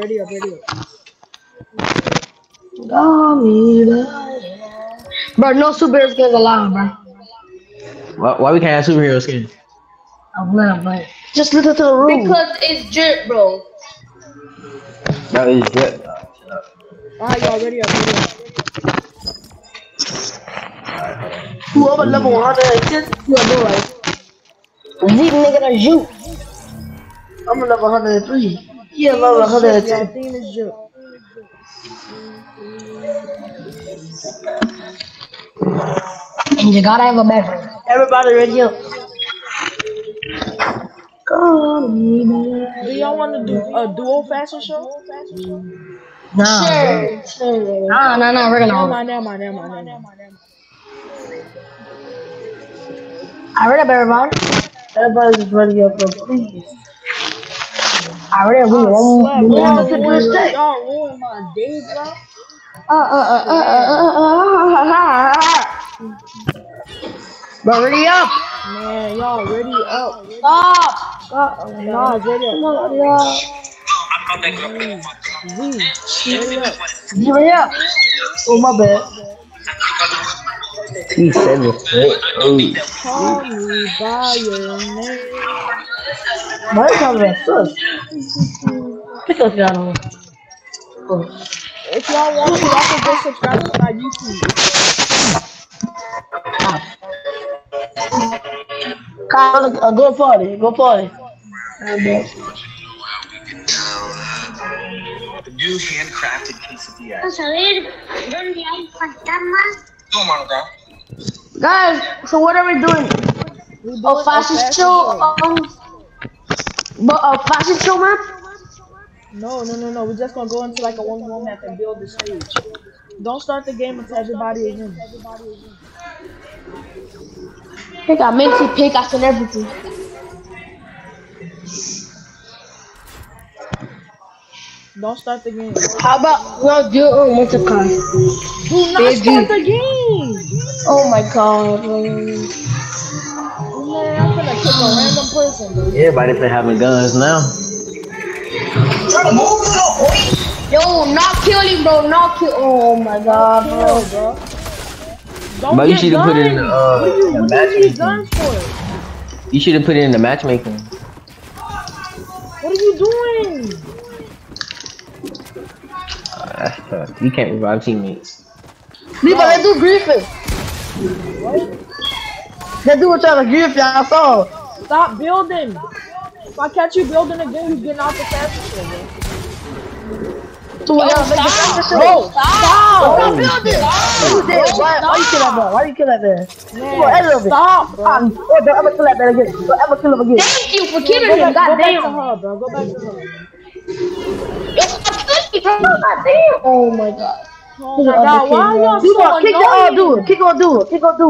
[SPEAKER 17] Bro, no superhero skins allowed, bro.
[SPEAKER 18] Why we can't have superhero skins?
[SPEAKER 17] I'm not, but just listen to the room.
[SPEAKER 12] Because it's drip, bro.
[SPEAKER 18] That is good.
[SPEAKER 1] Alright, y'all, ready up.
[SPEAKER 17] Whoever level 110, you are doing right. These nigga that shoot. I'm a level 103. Yeah, level 110.
[SPEAKER 1] Theme is Juke.
[SPEAKER 17] And you gotta have a battery. Everybody ready up.
[SPEAKER 1] Do y'all want to do a duo fashion show?
[SPEAKER 17] Nah.
[SPEAKER 2] Sure.
[SPEAKER 17] Nah, we're gonna.
[SPEAKER 1] Never mind.
[SPEAKER 17] I read up, everybody. Everybody's ready up, bro. Please. I read up.
[SPEAKER 1] Y'all ruined my day, bro.
[SPEAKER 17] Bro, ready up.
[SPEAKER 1] Man, y'all ready up.
[SPEAKER 17] Stop.
[SPEAKER 1] Nah, ready up.
[SPEAKER 17] Hurry up. Oh, my bad.
[SPEAKER 18] T7.
[SPEAKER 1] Call me by your name.
[SPEAKER 17] Why you calling that sus? Pick up y'all on.
[SPEAKER 1] If y'all want to, y'all can go subscribe to my YouTube.
[SPEAKER 17] Kyle, go party.
[SPEAKER 8] The new handcrafted quesadilla.
[SPEAKER 17] Guys, so what are we doing? A fashion show, fashion show map?
[SPEAKER 1] No. We're just gonna go into like a 1v1 map and build the stage. Don't start the game until everybody is in.
[SPEAKER 17] They got minty pickaxe and everything.
[SPEAKER 1] Don't start the game.
[SPEAKER 17] How about we'll do it on Wintercon?
[SPEAKER 1] Do not start the game!
[SPEAKER 17] Oh my god.
[SPEAKER 1] Man, I'm gonna kick a random person, dude.
[SPEAKER 18] Everybody been having guns now.
[SPEAKER 17] Yo, not kill him, bro. Not kill. Oh my god, bro.
[SPEAKER 1] Don't
[SPEAKER 18] but you should have put it in the
[SPEAKER 1] matchmaking.
[SPEAKER 18] You should have put it in the matchmaking.
[SPEAKER 1] What are you doing?
[SPEAKER 18] That's tough. You can't revive teammates.
[SPEAKER 17] Leave let's do Griffin.
[SPEAKER 1] What?
[SPEAKER 17] Let's do each other Griffin, I saw.
[SPEAKER 1] Stop building. If I catch you building again, you getting out the fashion show, bro.
[SPEAKER 17] Stop! Stop building! Why you kill that man? Why you kill that man?
[SPEAKER 1] Stop, bro.
[SPEAKER 17] Don't ever kill that man again. Don't ever kill him again. Thank you for killing him. Goddamn.
[SPEAKER 1] Go back to her.
[SPEAKER 17] Oh my god.
[SPEAKER 1] Oh my god. Why are y'all so annoying?
[SPEAKER 17] Kick on dude.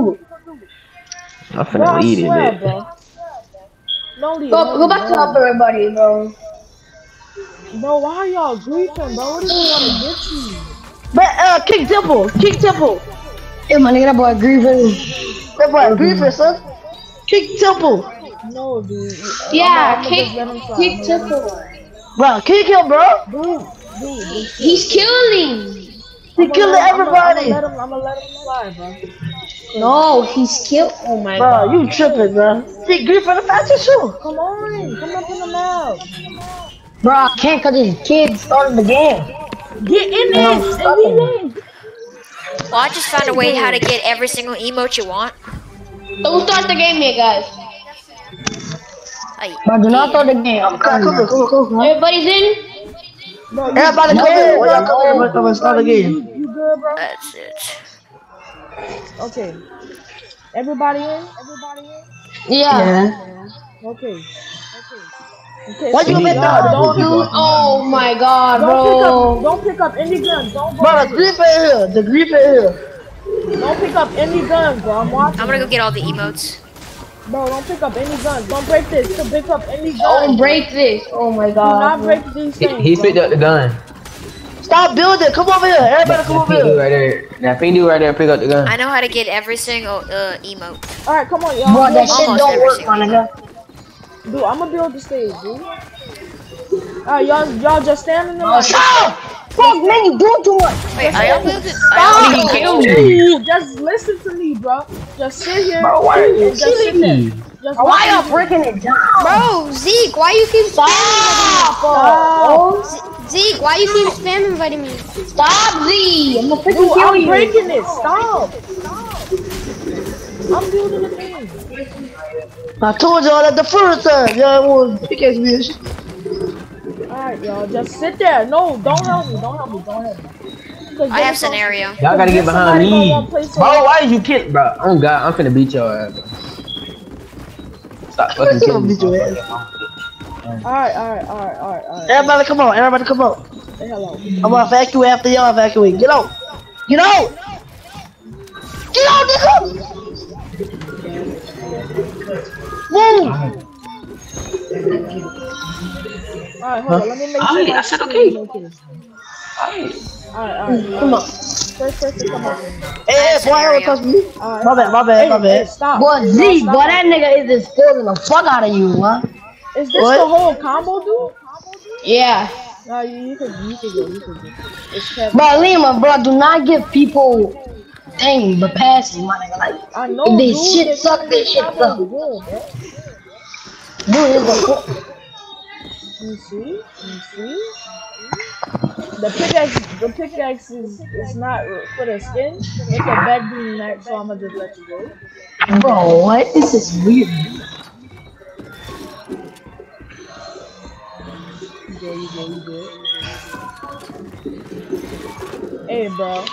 [SPEAKER 18] I'm finna eat it, bitch.
[SPEAKER 17] Go back to up everybody, bro.
[SPEAKER 1] Bro, why are y'all griefing, bro? What do you want to get you?
[SPEAKER 17] But kick Temple. Hey, my nigga, that boy grieving. That boy grieving, son. Kick Temple.
[SPEAKER 1] No, dude.
[SPEAKER 2] Yeah, kick Temple.
[SPEAKER 17] Bro, kick him, bro.
[SPEAKER 1] Dude.
[SPEAKER 2] He's killing.
[SPEAKER 17] He killing everybody.
[SPEAKER 1] I'm gonna let him slide, bro.
[SPEAKER 12] No, he's killed. Oh my
[SPEAKER 3] Bro,
[SPEAKER 12] god.
[SPEAKER 3] you tripping, bro. See, Griffin the fastest shoe.
[SPEAKER 1] Come on, come up in the mouth.
[SPEAKER 17] Bro, I can't cause these kids started the game.
[SPEAKER 1] Get in there and win.
[SPEAKER 19] Well, I just found a way how to get every single emote you want.
[SPEAKER 12] Don't start the game yet, guys.
[SPEAKER 17] Bro, do not start the game. I'm coming. Come.
[SPEAKER 12] Everybody's in?
[SPEAKER 3] Everybody come here. Why y'all come here? Everybody start the game.
[SPEAKER 1] You good, bro?
[SPEAKER 19] That's it.
[SPEAKER 1] Okay. Everybody in?
[SPEAKER 12] Yeah.
[SPEAKER 1] Okay.
[SPEAKER 3] Why you make that?
[SPEAKER 12] Oh my god, bro.
[SPEAKER 1] Don't pick up any guns. Don't go.
[SPEAKER 3] Bro, the grief in here.
[SPEAKER 1] Don't pick up any guns, bro. I'm watching.
[SPEAKER 19] I'm gonna go get all the emotes.
[SPEAKER 1] Bro, don't pick up any guns. Don't break this. Don't pick up any guns.
[SPEAKER 12] Don't break this. Oh my
[SPEAKER 1] Do
[SPEAKER 12] god.
[SPEAKER 1] not break these things.
[SPEAKER 18] He picked up the gun.
[SPEAKER 3] Stop building. Come over here. Everybody come over here.
[SPEAKER 18] Right there. That thing dude right there pick up the gun.
[SPEAKER 19] I know how to get every single emote.
[SPEAKER 1] Alright, come on, y'all.
[SPEAKER 17] Bro, that shit
[SPEAKER 19] Almost
[SPEAKER 17] don't
[SPEAKER 19] every
[SPEAKER 17] work,
[SPEAKER 19] single
[SPEAKER 17] my nigga.
[SPEAKER 1] Dude, I'm gonna build the stage, dude. Alright, y'all just stand in the line.
[SPEAKER 17] Stop! Fuck, man, you doing too much.
[SPEAKER 19] Wait, are y'all building?
[SPEAKER 1] Stop! Just listen to me, bro. Just sit here.
[SPEAKER 3] Bro, why are you
[SPEAKER 1] and just sit there. Just
[SPEAKER 17] Why y'all breaking it down?
[SPEAKER 12] Bro, Zeke, why you keep spamming
[SPEAKER 1] Stop!
[SPEAKER 12] Zeke, why you keep spamming inviting me? Stop, Zeke! I'm gonna freaking
[SPEAKER 1] Dude,
[SPEAKER 12] kill
[SPEAKER 1] I'm
[SPEAKER 12] you.
[SPEAKER 1] breaking it. Stop! I'm building the thing.
[SPEAKER 3] I told y'all that the first time. Y'all was pickaxe me and shit.
[SPEAKER 1] Alright, y'all. Just sit there. No, don't help me. Don't help me. Don't help me.
[SPEAKER 19] I have scenario.
[SPEAKER 18] Y'all gotta get behind me. Bro, why did you kill? Bro, oh god, I'm finna beat your ass. Bro. Stop fucking killing me.
[SPEAKER 1] Alright.
[SPEAKER 3] Everybody come on. Everybody come on.
[SPEAKER 1] Say hello.
[SPEAKER 3] I'm gonna evacuate after y'all evacuate. Get out. Get out. Get out, nigga. Move.
[SPEAKER 1] Alright, hold on. Let me make sure.
[SPEAKER 18] I said okay.
[SPEAKER 1] Alright.
[SPEAKER 3] Come on.
[SPEAKER 1] First person come on.
[SPEAKER 3] Hey, boy, don't touch me. My bad.
[SPEAKER 1] Hey, stop.
[SPEAKER 17] Boy, Zeke, boy, that nigga is just stealing the fuck out of you, man.
[SPEAKER 1] Is this the whole combo, dude?
[SPEAKER 12] Yeah.
[SPEAKER 1] No, you can go. It's Kevin.
[SPEAKER 17] Bro, Lima, bro, do not give people things but passes, my nigga. Like,
[SPEAKER 1] I know,
[SPEAKER 17] if they
[SPEAKER 1] dude,
[SPEAKER 17] shit suck, they shit suck. Dude, it's a
[SPEAKER 1] You see? The pickaxe is not for the skin. It's a back beam knife, so I'ma just let you go.
[SPEAKER 17] Bro, what? This is weird.
[SPEAKER 1] You good. Hey, bro.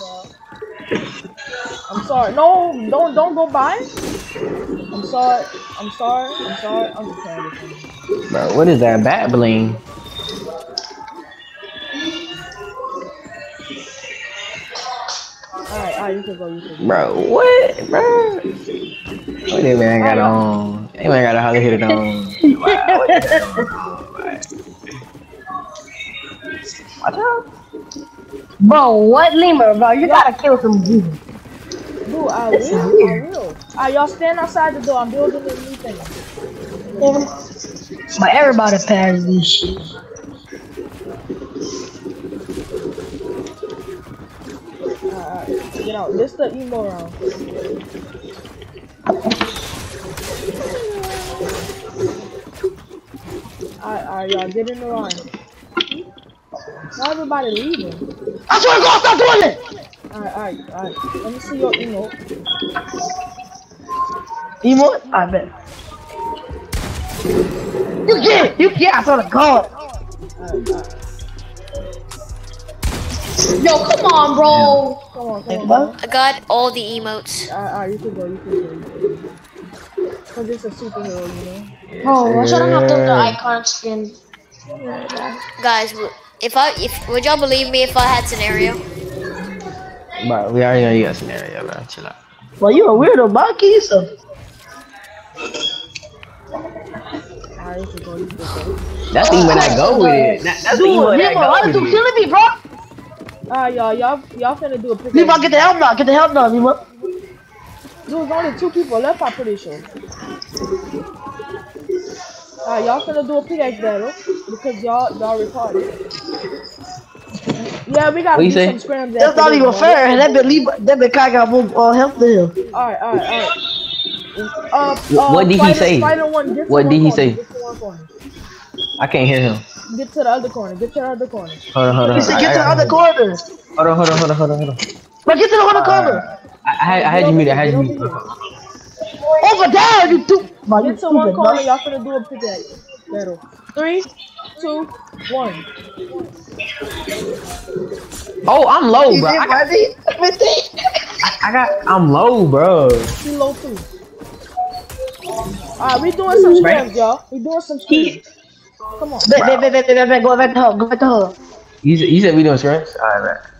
[SPEAKER 1] I'm sorry. No, don't go by. I'm sorry. I'm just trying to do.
[SPEAKER 18] Bro, what is that babbling?
[SPEAKER 1] Alright, you can go.
[SPEAKER 18] Bro, what? Bro. What that man got on? That man got a holly hit it on.
[SPEAKER 17] Watch out. Bro, what, Lima, bro? You gotta kill some dude.
[SPEAKER 1] Dude, I will. Alright, y'all stand outside the door. I'm building a new thing.
[SPEAKER 17] But everybody passes this shit.
[SPEAKER 1] Alright, get out. This the emo round. Alright, y'all get in the line. Why everybody leaving?
[SPEAKER 3] I swear to God, stop doing it!
[SPEAKER 1] Alright. Let me see your emote.
[SPEAKER 3] Emote? I bet. You get it! I swear to God.
[SPEAKER 12] Yo, come on, bro.
[SPEAKER 1] Come on.
[SPEAKER 19] I got all the emotes.
[SPEAKER 1] Alright, you can go. Cause it's a superhero, you know?
[SPEAKER 12] Bro, I shouldn't have done the icon skin.
[SPEAKER 19] Guys, would y'all believe me if I had scenario?
[SPEAKER 18] Bro, we already know you got scenario, bro. Chill out.
[SPEAKER 3] Well, you a weirdo, bro. Kill yourself.
[SPEAKER 18] That's the when I go with it. That's the when I go with it.
[SPEAKER 3] Killing me, bro.
[SPEAKER 1] Alright, y'all finna do a picture.
[SPEAKER 3] Leave, get the help now. Get the help now, Lima.
[SPEAKER 1] There's only 2 people left, I'm pretty sure. Y'all finna do a pickaxe battle because y'all retarded. Yeah, we gotta
[SPEAKER 18] What you
[SPEAKER 1] do
[SPEAKER 18] say?
[SPEAKER 1] some scrims.
[SPEAKER 17] That's not even fair. That been Kai got more health than him.
[SPEAKER 1] Alright.
[SPEAKER 18] What did he say? What did he say? I can't hear him.
[SPEAKER 1] Get to the other corner.
[SPEAKER 18] Hold on.
[SPEAKER 17] He said get to the other corner.
[SPEAKER 18] Hold on.
[SPEAKER 17] But get to the other corner.
[SPEAKER 18] I had you muted.
[SPEAKER 17] Over there, you do.
[SPEAKER 1] Get to one corner. Y'all finna do a pickaxe battle. 3, 2, 1.
[SPEAKER 18] Oh, I'm low, bro. I'm low, bro.
[SPEAKER 1] He low too. Alright, we doing some scrims, y'all. We doing some scrims. Come on.
[SPEAKER 17] Go back to her.
[SPEAKER 18] You said we doing scrims? Alright, man.